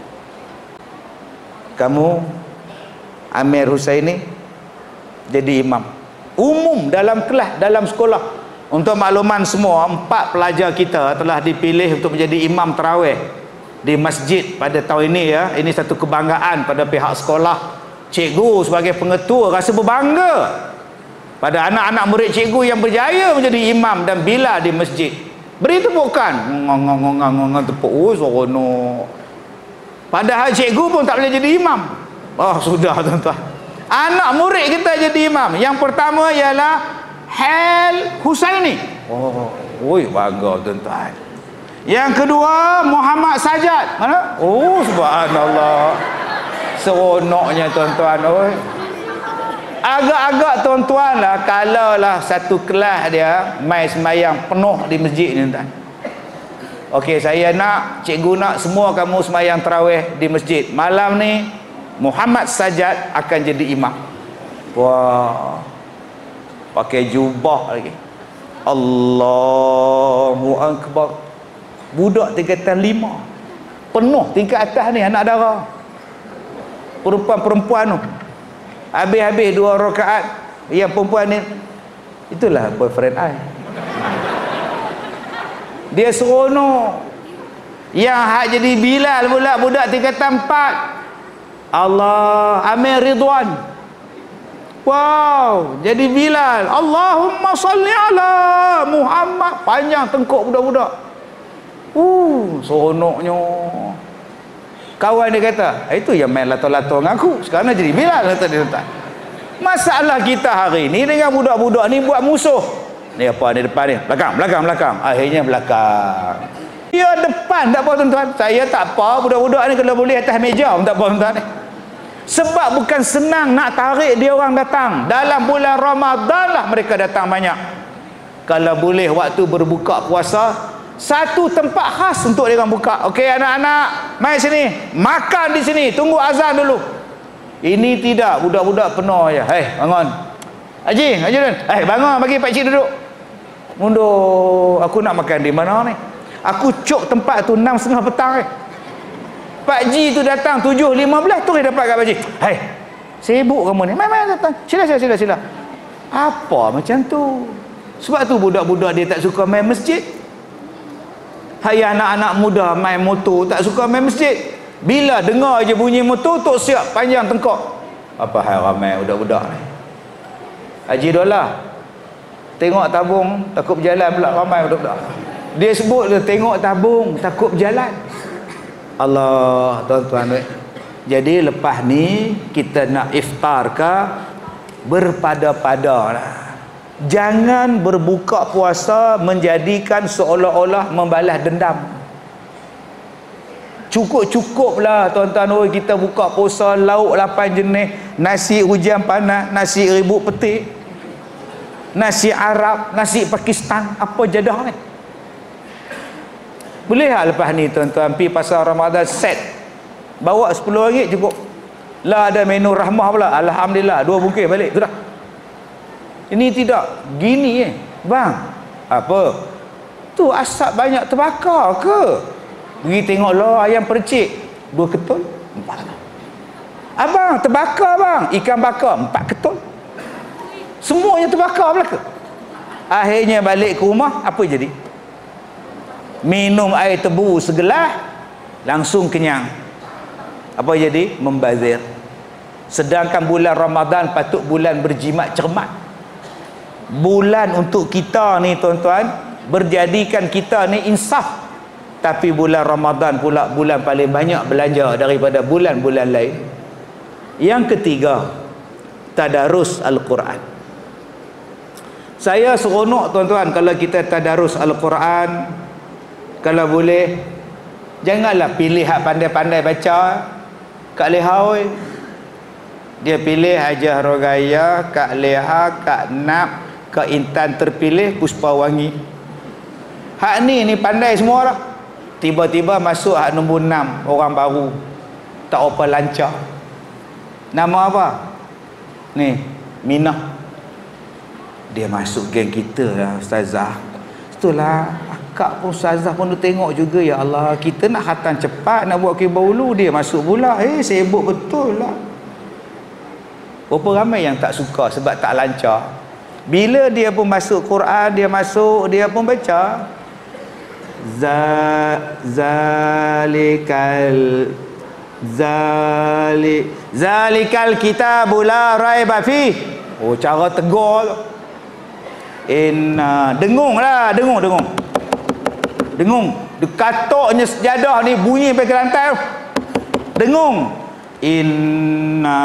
Kamu Amir Husaini jadi imam umum dalam kelas, dalam sekolah. Untuk makluman semua, 4 pelajar kita telah dipilih untuk menjadi imam tarawih di masjid pada tahun ini ya. Ini satu kebanggaan pada pihak sekolah. Cikgu sebagai pengetua rasa berbangga pada anak-anak murid cikgu yang berjaya menjadi imam dan bila di masjid. Beri tepukan. Ngong tepuk. Oh, seronok. Padahal cikgu pun tak boleh jadi imam. Oh, sudah tuan-tuan. Anak murid kita jadi imam. Yang pertama ialah Hal Husaini. Oh, bangga tuan-tuan. Yang kedua Muhammad Sajad. Mana? Oh, subhanallah. Seronoknya tuan-tuan. Agak-agak tuan-tuan lah, kalau lah satu kelas dia mai sembahyang penuh di masjid ni tuan. Okey, saya nak, cikgu nak semua kamu sembahyang tarawih di masjid. Malam ni Muhammad Sajad akan jadi imam. Wah, pakai jubah lagi. Allahu Akbar. Budak tingkatan 5 penuh tingkat atas ni anak dara. Perempuan-perempuan tu habis-habis 2 rakaat. Yang perempuan ni itulah boyfriend I. Dia seronok. Yang hak jadi Bilal pula budak tingkatan 4. Allah, Amir Ridwan. Wow, jadi Bilal. Allahumma salli ala Muhammad. Panjang tengkuk budak-budak. Seronoknya. Kawan dia kata, itu yang main lato-lato dengan aku. Sekarang jadi Bilal kata dia. Masalah kita hari ni dengan budak-budak ni buat musuh. Ni apa ni depan ni? Belakang. Akhirnya belakang. Dia depan tak apa tuan-tuan. Saya tak apa, budak-budak ni kalau boleh atas meja pun tak apa tuan-tuan. Sebab bukan senang nak tarik dia orang datang. Dalam bulan Ramadan lah mereka datang banyak. Kalau boleh waktu berbuka puasa, satu tempat khas untuk dia orang buka. Okey anak-anak, mai sini. Makan di sini, tunggu azan dulu. Ini tidak, budak-budak penuh je. Hei, bangun. Haji Dan. Bangun, bagi pak cik duduk. Mundur, aku nak makan di mana ni? Aku cuk tempat tu 6.30 petang ni. Pak Ji tu datang 7.15 tu dia dapat kat Pak Ji. Hei, sibuk kamu ni. Mai datang. Sila. Apa macam tu? Sebab tu budak-budak dia tak suka main masjid. Hai anak-anak muda main motor tak suka main masjid. Bila dengar je bunyi motor tok siap panjang tengkok. Apa hal ramai budak-budak ni? Haji Dolah tengok tabung takut berjalan pula ramai budak-budak. Dia sebut dia tengok tabung takut berjalan. Allah, tuan-tuan. Jadi lepas ni kita nak iftar ke berpada-pada lah. Jangan berbuka puasa menjadikan seolah-olah membalas dendam. Cukup-cukuplah tuan-tuan. Kita buka puasa lauk 8 jenis, nasi hujan panas, nasi ribut petik, nasi Arab, nasi Pakistan, apa jadah ni? Boleh tak lepas ni tuan-tuan pergi pasar Ramadan set bawa RM10 cukup lah, ada menu rahmah pula, alhamdulillah 2 bungkus balik tu dah. Ini tidak gini bang, apa tu asap banyak terbakar ke? Pergi tengok lah ayam percik 2 ketul 4 ketul. Abang terbakar bang, ikan bakar 4 ketul, semuanya terbakar belaka. Akhirnya balik ke rumah apa jadi? Minum air tebu segelas langsung kenyang. Apa jadi? Membazir. Sedangkan bulan Ramadan patut bulan berjimat cermat, bulan untuk kita ni tuan-tuan, berjadikan kita ni insaf. Tapi bulan Ramadan pula bulan paling banyak belanja daripada bulan-bulan lain. Yang ketiga, tadarus Al-Quran. Saya seronok tuan-tuan kalau kita tadarus Al-Quran. Kalau boleh janganlah pilih hak pandai-pandai baca. Kak Leha dia pilih Hajah Rogaya, Kak Leha, Kak Nap, Kak Intan terpilih, Puspa Wangi. Hak ni pandai semua lah. Tiba-tiba masuk hak nombor 6, orang baru tak apa lancar. Nama apa? Ni Minah. Dia masuk geng kita lah ustazah. Itulah akak pun ustazah pun tengok juga, ya Allah, kita nak khatam cepat, nak buat kibau ulu, dia masuk pula. Sibuk betul lah. Berapa ramai yang tak suka sebab tak lancar. Bila dia pun masuk Quran, dia masuk, dia pun baca zalikal kitabul la raiba fi. Cara tegur tu. Dengung lah, dengung. Katoknya sejadah ni bunyi sampai ke lantai tu. Dengung. Inna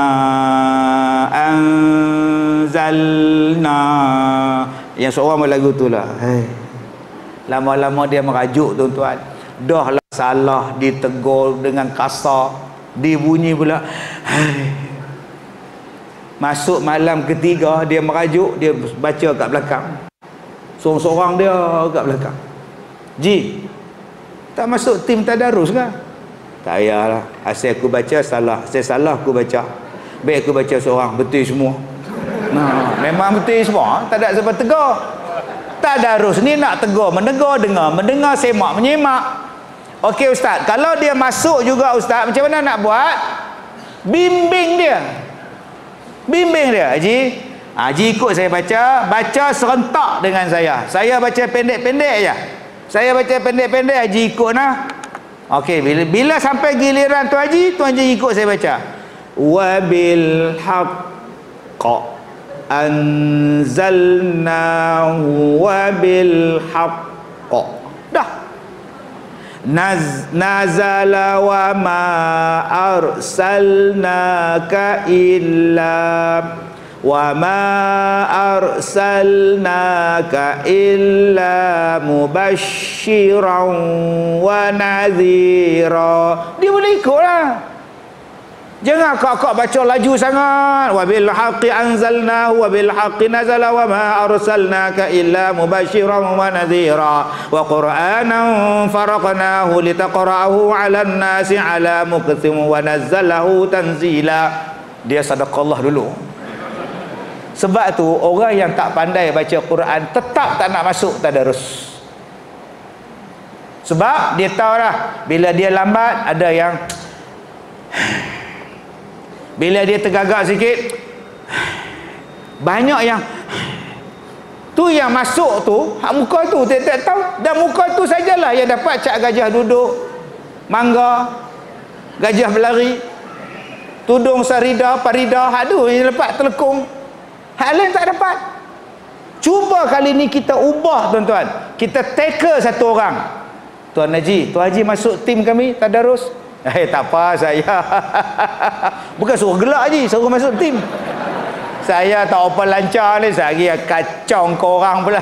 anzalna. Yang seorang lagu tu lah. Lama-lama dia merajuk tuan-tuan. Dah lah salah, ditegur dengan kasar, dibunyi pula. Masuk malam ketiga dia merajuk, dia baca kat belakang. Seorang-seorang dia kat belakang. Ji, tak masuk tim tadarus kan? Tak payahlah. Asal aku baca salah, saya salah aku baca. Baik aku baca seorang, betul semua. Nah, memang betul semua, tak ada sebab tegur. Tadarus ni nak tegur, menegur, mendengar, semak, menyemak. Okey ustaz, kalau dia masuk juga ustaz, macam mana nak buat? Bimbing dia. Haji. Haji ikut saya baca serentak dengan saya. Saya baca pendek-pendek je. Haji ikut nah. Okey, bila sampai giliran tu Haji ikut saya baca. wa bil haqq anzalnahu wa bil haqq. Dah. Nazala wa ma arsalnaka illa mubasysyiran wa nadhira. Dia boleh ikutlah. Jangan kak baca laju sangat. Wa bil haqqi anzalnahu wa bil haqqi nazala wa ma arsalnaka illa mubasysyiran wa nadhira wa qur'anan faraqnahu litaqra'ahu 'alan nasi 'ala muqtim wa nazzalahu tanzila. Dia sadaqallah dulu. Sebab tu orang yang tak pandai baca Quran tetap tak nak masuk tadarus. Sebab dia tahu dah, bila dia lambat ada yang, bila dia tergagak sikit banyak yang tu yang masuk tu, hak muka tu tak tahu, dan muka tu sajalah yang dapat cak gajah duduk, mangga, gajah berlari, tudung sarida, parida, hak tu yang lepas telekung, hak lain tak dapat. Cuba kali ni kita ubah tuan-tuan, kita tackle satu orang. Tuan Haji, Tuan Haji masuk tim kami tadarus. Tak apa saya. Bukan suruh gelak je, suruh masuk tim. Saya tak apa lancar ni, saya kacau korang pula.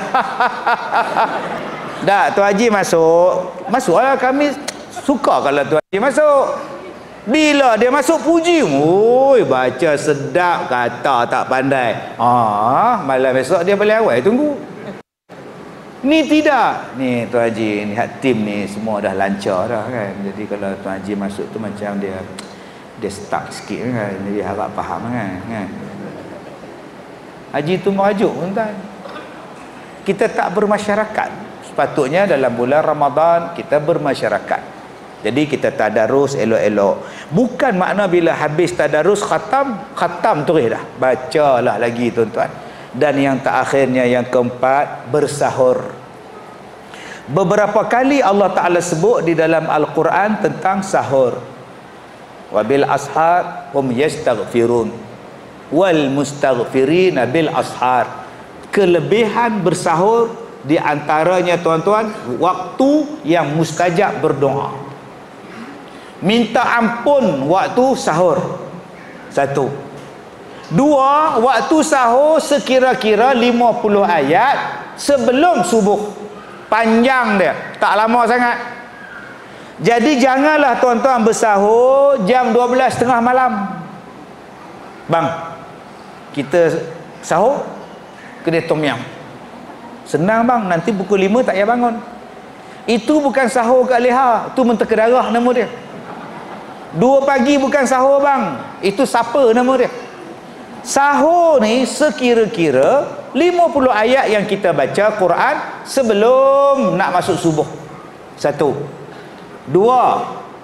Dah, Tuan Haji masuk. Masuklah, kami suka kalau Tuan Haji masuk. Bila dia masuk puji, oi baca sedap, kata tak pandai. Malam besok dia balik awal tunggu. Ni tidak. Ni Tuan Haji, ni hak tim ni semua dah lancar dah kan. Jadi kalau Tuan Haji masuk tu macam dia stuck sikit kan. Jadi harap faham kan. Haji tu merajuk tuan. Kita tak bermasyarakat. Sepatutnya dalam bulan Ramadan kita bermasyarakat. Jadi kita tadarus elok-elok. Bukan makna bila habis tadarus khatam terus dah. Bacalah lagi tuan-tuan. Dan yang terakhirnya, yang keempat, bersahur. Beberapa kali Allah Ta'ala sebut di dalam Al-Quran tentang sahur. Wabil ashar hum yastaghfirun wal mustaghfirina bil ashar. Kelebihan bersahur di antaranya tuan-tuan, waktu yang mustajab berdoa. Minta ampun waktu sahur. Satu. Dua, waktu sahur sekira-kira 50 ayat sebelum subuh. Panjang dia, tak lama sangat. Jadi janganlah tuan-tuan bersahur jam 12.30 malam. Bang, kita sahur kedai tom yam. Senang bang, nanti pukul 5 tak payah bangun. Itu bukan sahur kat leha, itu menteka darah nama dia. 2 pagi bukan sahur bang, itu sapa nama dia. Sahur ni sekira-kira 50 ayat yang kita baca Quran sebelum nak masuk subuh. Satu. Dua,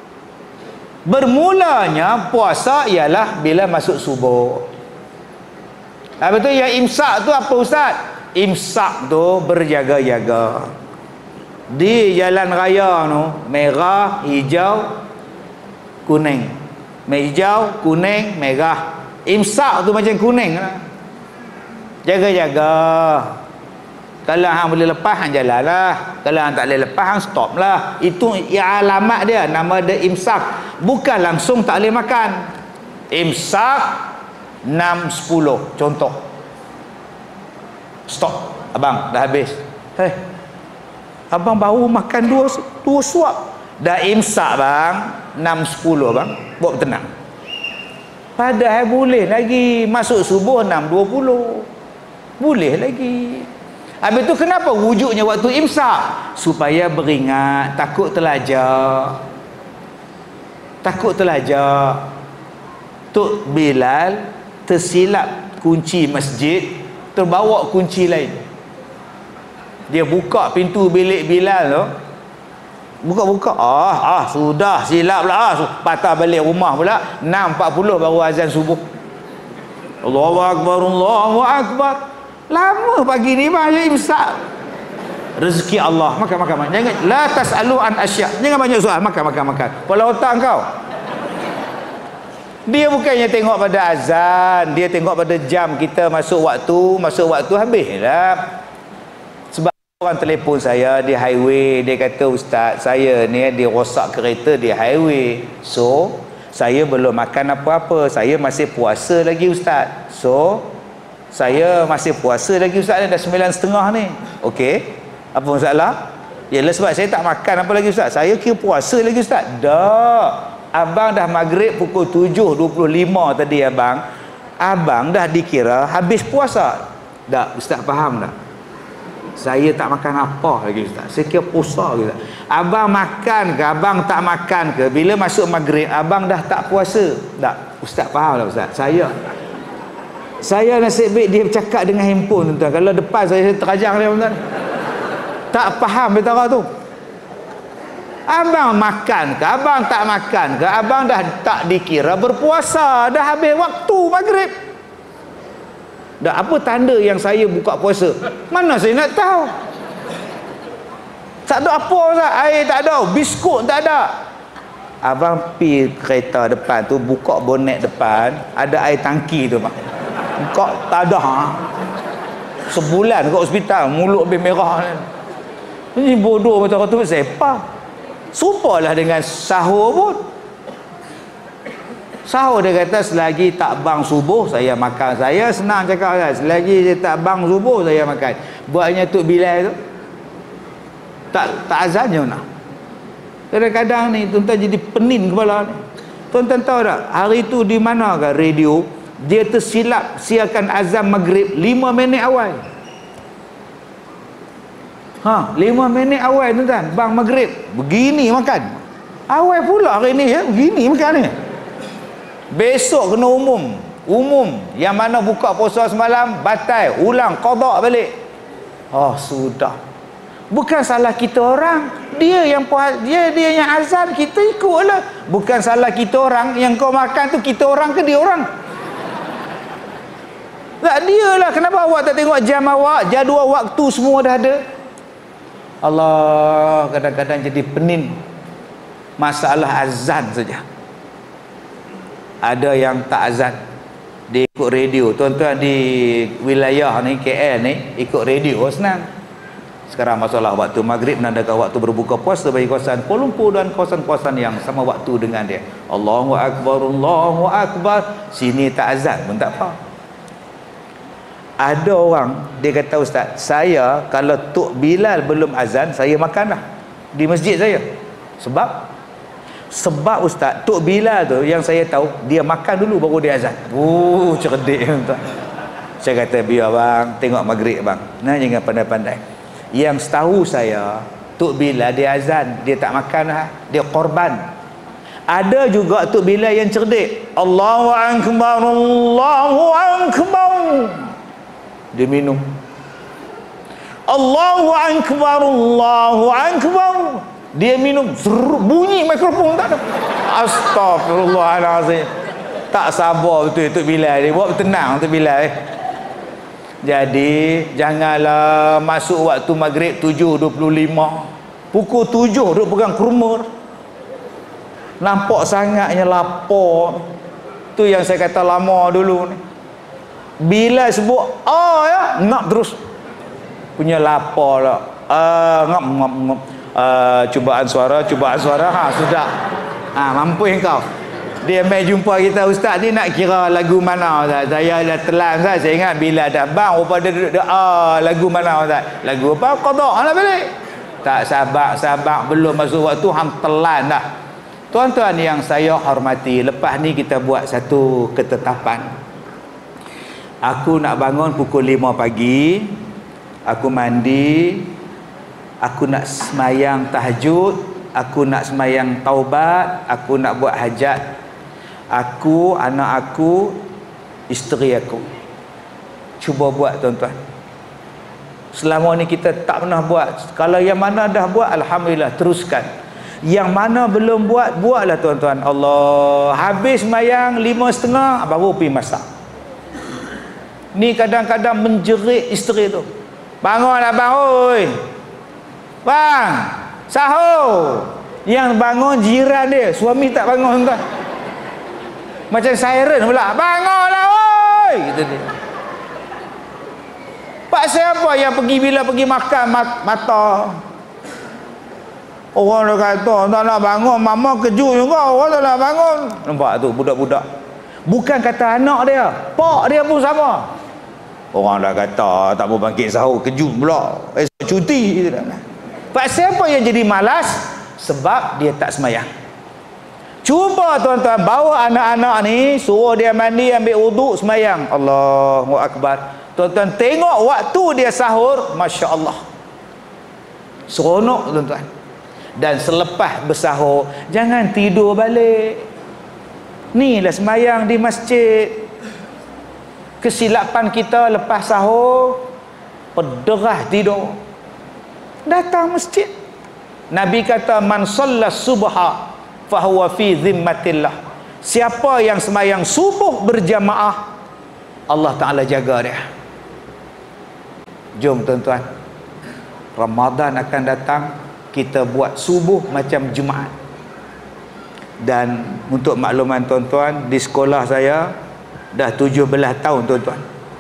bermulanya puasa ialah bila masuk subuh. Habis tu yang imsak tu apa ustaz? Imsak tu berjaga-jaga. Di jalan raya tu merah, hijau, kuning. Hijau, kuning, merah. Imsak tu macam kuning lah. Jaga-jaga. Kalau hang boleh lepas, hang jalan lah. Kalau hang tak boleh lepas, hang stop lah. Itu alamat dia, nama dia imsak. Bukan langsung tak boleh makan. Imsak 6.10 contoh. Stop. Abang dah habis. Abang baru makan dua suap. Dah imsak bang 6.10 bang. Buat tenang. Padahal boleh lagi masuk subuh 6.20. Boleh lagi. Habis tu kenapa wujudnya waktu imsak? Supaya beringat, takut terlajar. Takut terlajar. Tok Bilal tersilap kunci masjid, terbawa kunci lain. Dia buka pintu bilik Bilal tu. Buka-buka, sudah silap lah, patah balik rumah pula. 6.40 baru azan subuh. Allahu Akbar, Allahu Akbar. Lama pagi ni bang, ya imsak. Rezeki Allah, makan. Jangan, la tas'alu an asya. Jangan banyak soal, makan. Kepala otak kau. Dia bukannya tengok pada azan, dia tengok pada jam kita masuk waktu habislah. Sebab orang telefon saya di highway, dia kata, "Ustaz, saya ni dia rosak kereta di highway. So, saya belum makan apa-apa. Saya masih puasa lagi, Ustaz. So, saya masih puasa lagi, Ustaz, dah 9.30 ni." Okey. Apa masalah? Yalah sebab saya tak makan apa lagi, Ustaz. Saya kira puasa lagi, Ustaz. Dah. Abang dah maghrib pukul 7.25 tadi abang. Abang dah dikira habis puasa. Tak, Ustaz faham tak? Saya tak makan apa lagi, Ustaz. Saya kira puasa lagi, Ustaz. Abang makan ke, abang tak makan ke, bila masuk maghrib abang dah tak puasa. Tak, Ustaz faham tak, Ustaz? Saya nasib baik dia bercakap dengan handphone, tuan. Kalau depan saya terajang dia, tuan. Tak faham betara tu. Abang makan ke, abang tak makan ke, abang dah tak dikira berpuasa, dah habis waktu maghrib. Dah apa tanda yang saya buka puasa? Mana saya nak tahu? Tak ada apa, Ustaz. Air tak ada, biskut tak ada. Abang pi kereta depan tu, buka bonet depan, ada air tangki tu, Pak. Buka tak ada. Sebulan kat hospital, mulut habis merah ni. Ini bodoh macam tu, siapa? Serupalah dengan sahur pun. Sahur dia kata selagi tak bang subuh saya makan. Saya senang cakap kan, selagi dia tak bang subuh saya makan. Buatnya Tok Bilal tu tak azannya nak. Kadang-kadang ni tuan-tuan jadi pening kepala ni. Tuan-tuan tahu tak hari tu di mana kan radio dia tersilap siarkan azan maghrib 5 minit awal. 5 minit awal, tuan-tuan, bang maghrib begini makan. Awal pula hari ni ya, begini makan ni. Besok kena umum yang mana buka puasa semalam batal, ulang qada balik. Sudah. Bukan salah kita orang, dia yang azan, kita ikutlah. Bukan salah kita orang, yang kau makan tu kita orang ke dia orang? Tak, dia lah. Kenapa awak tak tengok jam awak, jadual waktu semua dah ada? Allah, kadang-kadang jadi pening masalah azan saja. Ada yang tak azan, dia ikut radio. Tuan-tuan di wilayah ni, KL ni, ikut radio senang. Sekarang masalah waktu maghrib menandakan waktu berbuka puasa bagi kawasan Kuala Lumpur dan kawasan-kawasan yang sama waktu dengan dia. Allahu Akbar, Allahu Akbar. Sini tak azan pun tak apa. Ada orang dia kata, "Ustaz, saya kalau Tok Bilal belum azan saya makanlah di masjid saya." Sebab Ustaz, Tok Bilal tu yang saya tahu dia makan dulu baru dia azan. Cerdik, Ustaz. Saya kata, "Biar bang, tengok maghrib bang. Nah, jangan pandai-pandai." Yang setahu saya Tok Bilal dia azan, dia tak makan lah, dia korban. Ada juga Tok Bilal yang cerdik. Allahu Akbar, Allahu Akbar. Dia minum. Allahu Akbar, Allahu Akbar. Dia minum. Bunyi mikrofon tak ada. Astagfirullahalazim. Tak sabar betul Tok Bilal dia. Buat tenang Tok Bilal. Jadi janganlah masuk waktu maghrib 7.25. Pukul 7 duk pegang kurma. Nampak sangatnya lapar. Tu yang saya kata lama dulu ni. Bila sebut ya, ngap terus. Punya lapar lah. Ngap. Cubaan suara. Sudah. Mampu engkau. Dia mai jumpa kita, "Ustaz ni nak kira lagu mana, Ustaz? Saya dah telan, Ustaz. Saya ingat bila dah bang rupa dia duduk lagu mana, Ustaz? Lagu apa? Qada lah balik." Tak sabar belum masuk waktu hang telan dah. Tuan-tuan yang saya hormati, lepas ni kita buat satu ketetapan. Aku nak bangun pukul 5 pagi, aku mandi, aku nak semayang tahajud, aku nak semayang taubat, aku nak buat hajat. Aku, anak aku, isteri aku. Cuba buat, tuan-tuan. Selama ni kita tak pernah buat. Kalau yang mana dah buat, alhamdulillah, teruskan. Yang mana belum buat, buatlah, tuan-tuan. Allah, habis semayang 5.30 baru pergi masak. Ni kadang-kadang menjerit isteri tu. "Bangunlah bang, oi. Bang, sahur." Yang bangun jiran dia, suami tak bangun, tuan. Macam siren pula. Bangunlah oi, gitu dia. Pak siapa yang pergi bila pergi makan mata? Orang dah kata tak nak bangun, mama kejut juga, orang tak nak bangun. Nampak tu budak-budak. Bukan kata anak dia, pak dia pun sama. Orang dah kata tak mau bangkit sahur, kejut pula. Cuti. Pak siapa yang jadi malas? Sebab dia tak semayang. Cuba tuan-tuan bawa anak-anak ni, suruh dia mandi, ambil wuduk, semayang. Allahu Akbar. Tuan-tuan tengok waktu dia sahur, Masya Allah, seronok tuan-tuan. Dan selepas bersahur, jangan tidur balik. Ni lah semayang di masjid. Kesilapan kita lepas sahur, pederah tidur, datang masjid. Nabi kata, man sallas subha fahuwa fi zimmatillah. Siapa yang semayang subuh berjamaah, Allah Ta'ala jaga dia. Jom tuan-tuan, Ramadan akan datang, kita buat subuh macam Jumaat. Dan untuk makluman tuan-tuan, di sekolah saya dah 17 tahun tuan-tuan.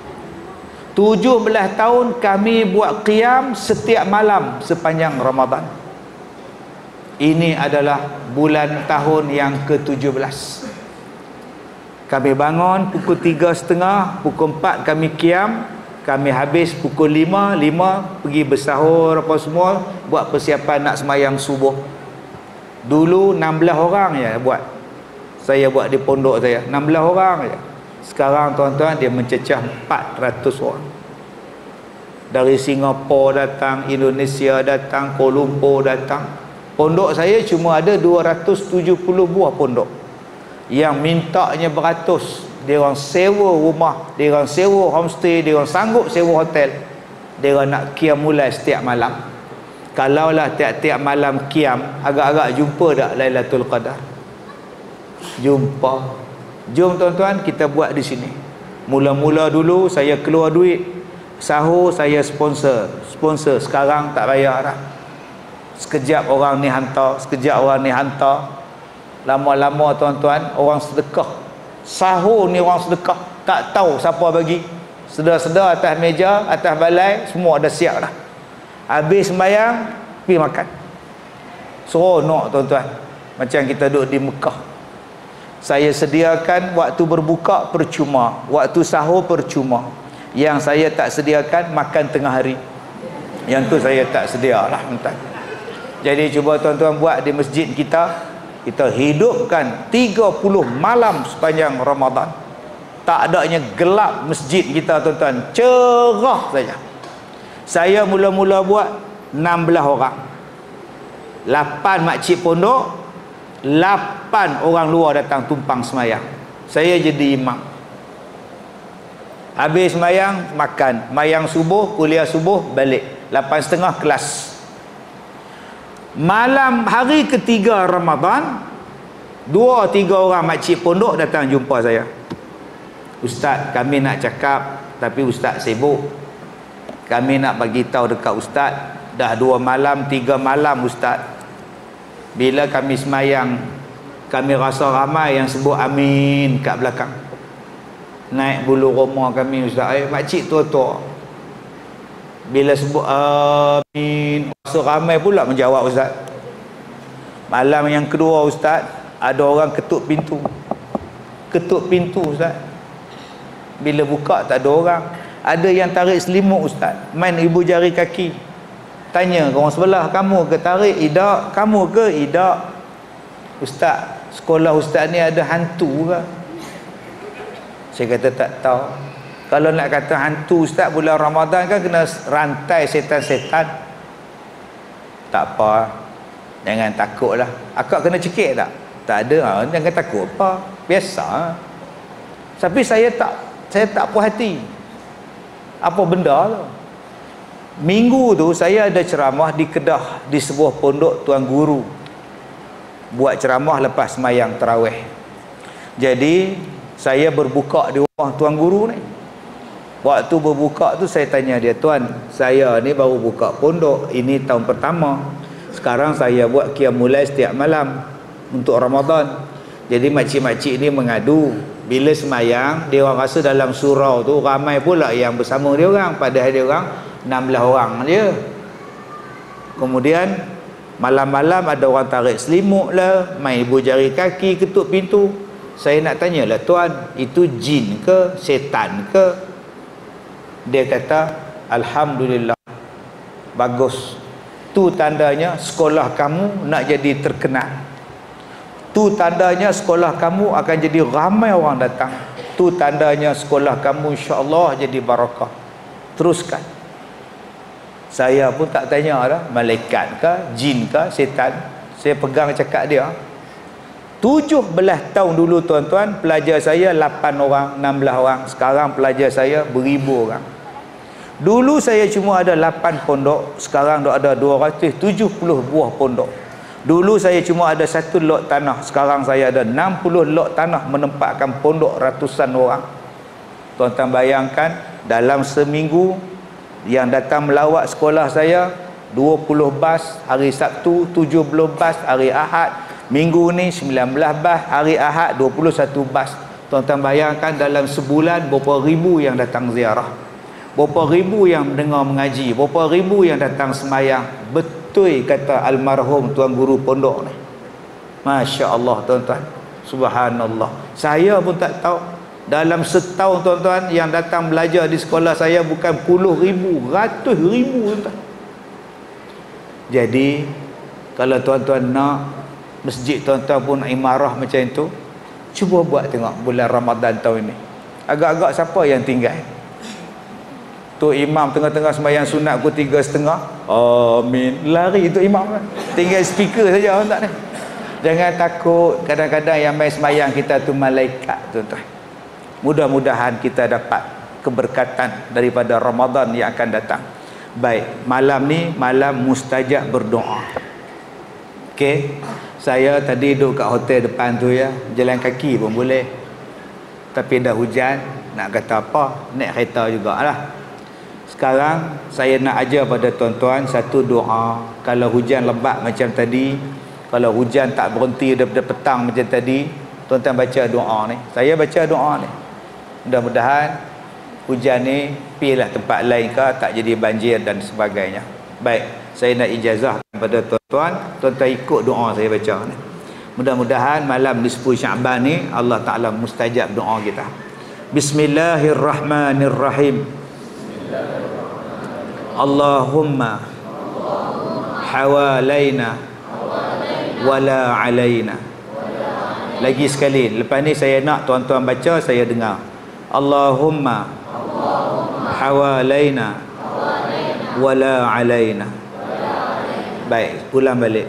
17 tahun kami buat qiyam setiap malam sepanjang Ramadan. Ini adalah bulan tahun yang ke-17. Kami bangun pukul 3.30, pukul 4 kami qiyam. Kami habis pukul 5 pergi bersahur apa semua, buat persiapan nak semayang subuh. Dulu 16 orang je buat. Saya buat di pondok saya 16 orang je. Sekarang tuan-tuan dia mencecah 400 orang. Dari Singapura datang, Indonesia datang, Kuala Lumpur datang. Pondok saya cuma ada 270 buah pondok. Yang mintanya beratus. Dia orang sewa rumah, dia orang sewa homestay, dia orang sanggup sewa hotel. Dia orang nak qiyam mulai setiap malam. Kalaulah tiap-tiap malam qiyam, agak-agak jumpa tak Lailatul Qadar? Jumpa. Jom tuan-tuan kita buat di sini. Mula-mula dulu saya keluar duit, sahur saya sponsor. Sekarang tak bayar dah. Sekejap orang ni hantar, sekejap orang ni hantar. Lama-lama tuan-tuan orang sedekah. Sahur ni orang sedekah, tak tahu siapa bagi. Sedar-sedar atas meja, atas balai, semua dah siap dah. Habis sembahyang, pergi makan. Seronok tuan-tuan. Macam kita duduk di Mekah. Saya sediakan waktu berbuka percuma, waktu sahur percuma. Yang saya tak sediakan makan tengah hari. Yang tu saya tak sedia lah tuan-tuan. Jadi cuba tuan-tuan buat di masjid kita. Kita hidupkan 30 malam sepanjang Ramadan. Tak adanya gelap masjid kita tuan-tuan, cerah saja. Saya mula-mula buat 16 orang, 8 makcik pondok, 8 orang luar datang tumpang semayang. Saya jadi imam. Habis semayang, makan. Semayang subuh, kuliah subuh, balik 8.30 kelas. Malam hari ketiga Ramadan, 2-3 orang makcik pondok datang jumpa saya. Ustaz, kami nak cakap tapi ustaz sibuk. Kami nak bagi tahu dekat ustaz, dah 2 malam 3 malam ustaz, bila kami semayang, kami rasa ramai yang sebut amin kat belakang. Naik bulu roma kami ustaz. Makcik tua-tua bila sebut amin, rasa ramai pula menjawab ustaz. Malam yang kedua ustaz, ada orang ketuk pintu. Ketuk pintu ustaz. Bila buka tak ada orang. Ada yang tarik selimut ustaz, main ibu jari kaki. Tanya ke orang sebelah, kamu ke tarik? Idak. Kamu ke? Idak. Ustaz, sekolah ustaz ni ada hantu ke? Saya kata tak tahu. Kalau nak kata hantu ustaz, bulan Ramadan kan kena rantai setan-setan. Tak apa, jangan takut lah. Akak kena cekik tak? Tak ada. Jangan takut apa, biasa. Tapi saya tak puas hati. Apa benda tu? Minggu tu saya ada ceramah di Kedah, di sebuah pondok tuan guru. Buat ceramah lepas semayang tarawih. Jadi saya berbuka di rumah tuan guru ni. Waktu berbuka tu saya tanya dia, tuan, saya ni baru buka pondok, ini tahun pertama. Sekarang saya buat qiyam mulai setiap malam untuk Ramadan. Jadi makcik-makcik ni mengadu, bila semayang dia orang rasa dalam surau tu ramai pula yang bersama dia orang, padahal dia orang 16 orang je. Kemudian malam-malam ada orang tarik selimut lah, main ibu jari kaki, ketuk pintu. Saya nak tanyalah, tuan, itu jin ke setan ke? Dia kata, alhamdulillah, bagus. Tu tandanya sekolah kamu nak jadi terkenal. Tu tandanya sekolah kamu akan jadi ramai orang datang. Tu tandanya sekolah kamu insya-Allah jadi barakah. Teruskan. Saya pun tak tanya dah, malaikat ke, jin ke, setan. Saya pegang cakap dia. 17 tahun dulu tuan-tuan, pelajar saya 8 orang, 16 orang. Sekarang pelajar saya beribu orang. Dulu saya cuma ada 8 pondok, sekarang dah ada 270 buah pondok. Dulu saya cuma ada 1 lot tanah, sekarang saya ada 60 lot tanah menempatkan pondok ratusan orang. Tuan-tuan bayangkan, dalam seminggu yang datang melawat sekolah saya 20 bas hari Sabtu, 17 bas hari Ahad, minggu ni 19 bas hari Ahad, 21 bas. Tuan-tuan bayangkan dalam sebulan berapa ribu yang datang ziarah, berapa ribu yang mendengar mengaji, berapa ribu yang datang semayang. Betul kata almarhum tuan guru pondok ni. Masya Allah tuan-tuan, subhanallah. Saya pun tak tahu, dalam setahun tuan-tuan yang datang belajar di sekolah saya bukan puluh ribu, ratus ribu tuan-tuan. Jadi kalau tuan-tuan nak masjid tuan-tuan pun imarah macam itu, cuba buat tengok bulan Ramadan tahun ini. Agak-agak siapa yang tinggal? Tu imam tengah-tengah sembahyang sunat pukul 3.30, amin, lari tu imam kan? Tinggal speaker saja tak ni. Jangan takut, kadang-kadang yang main sembahyang kita tu malaikat tuan-tuan. Mudah-mudahan kita dapat keberkatan daripada Ramadan yang akan datang. Baik, malam ni malam mustajab berdoa. Okey, saya tadi duduk kat hotel depan tu ya, jalan kaki pun boleh. Tapi dah hujan, nak kata apa, naik kereta jugalah. Sekarang saya nak ajar pada tuan-tuan satu doa. Kalau hujan lebat macam tadi, kalau hujan tak berhenti daripada petang macam tadi, tuan-tuan baca doa ni. Saya baca doa ni. Mudah-mudahan hujan ni pergilah tempat lain ke, tak jadi banjir dan sebagainya. Baik, saya nak ijazah kepada tuan-tuan, tuan-tuan ikut doa saya baca ni. Mudah-mudahan malam nisfu Syaban ni Allah Ta'ala mustajab doa kita. Bismillahirrahmanirrahim. Allahumma hawalaina wala alaina. Lagi sekali, lepas ni saya nak tuan-tuan baca, saya dengar. Allahumma hawalaina wala alaina. Baik, ulang balik.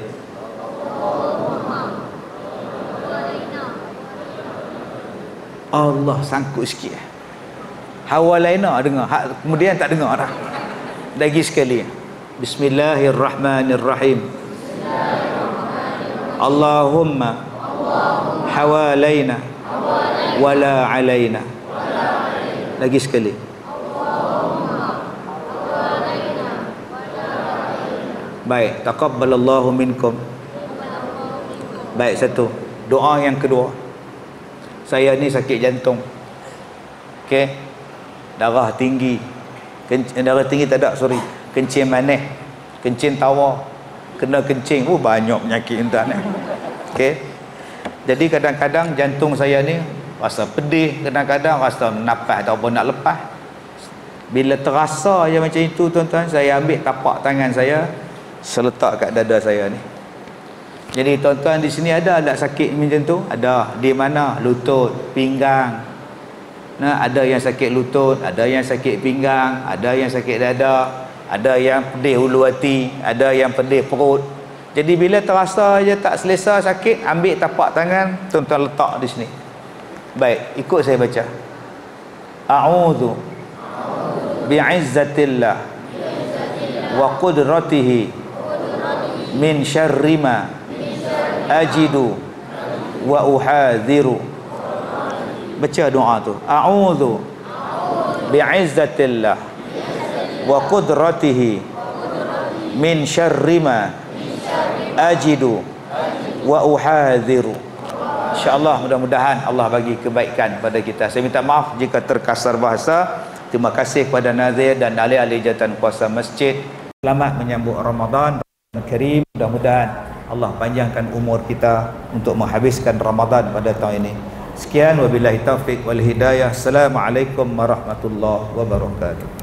Allah sangkut sikit. Hawalaina dengar, kemudian tak dengar dah. Lagi sekali. Bismillahirrahmanirrahim. Allahumma hawalaina wala alaina. Lagi sekali. Baik, taqabbalallahu minkum. Baik, satu. Doa yang kedua. Saya ni sakit jantung. Okey. Darah tinggi. Darah tinggi tak ada, sorry. Kencing manis, kencing tawa, kena kencing. Banyak penyakit tuan ni. Okey. Jadi kadang-kadang jantung saya ni rasa pedih, kadang-kadang rasa nafas ataupun nak lepas. Bila terasa je macam itu tuan-tuan, saya ambil tapak tangan saya, seletak kat dada saya ni. Jadi tuan-tuan di sini ada tak sakit macam tu? Ada. Di mana? Lutut, pinggang. Nah, ada yang sakit lutut, ada yang sakit pinggang, ada yang sakit dada, ada yang pedih hulu hati, ada yang pedih perut. Jadi bila terasa je tak selesa sakit, ambil tapak tangan, tuan-tuan letak di sini. Baik, ikut saya baca. A'udzu bi'izzatillah wa qudratihi min syarri ma ajidu wa uhadhiru. Baca doa tu. A'udzu bi'izzatillah wa qudratihi min syarri ma ajidu wa uhadhiru. insya-Allah mudah-mudahan Allah bagi kebaikan pada kita. Saya minta maaf jika terkasar bahasa. Terima kasih kepada Nazir dan ahli-ahli jawatan kuasa masjid. Selamat menyambut Ramadan Karim. Mudah-mudahan Allah panjangkan umur kita untuk menghabiskan Ramadan pada tahun ini. Sekian, wabillahi taufiq wal hidayah. Assalamualaikum warahmatullahi wabarakatuh.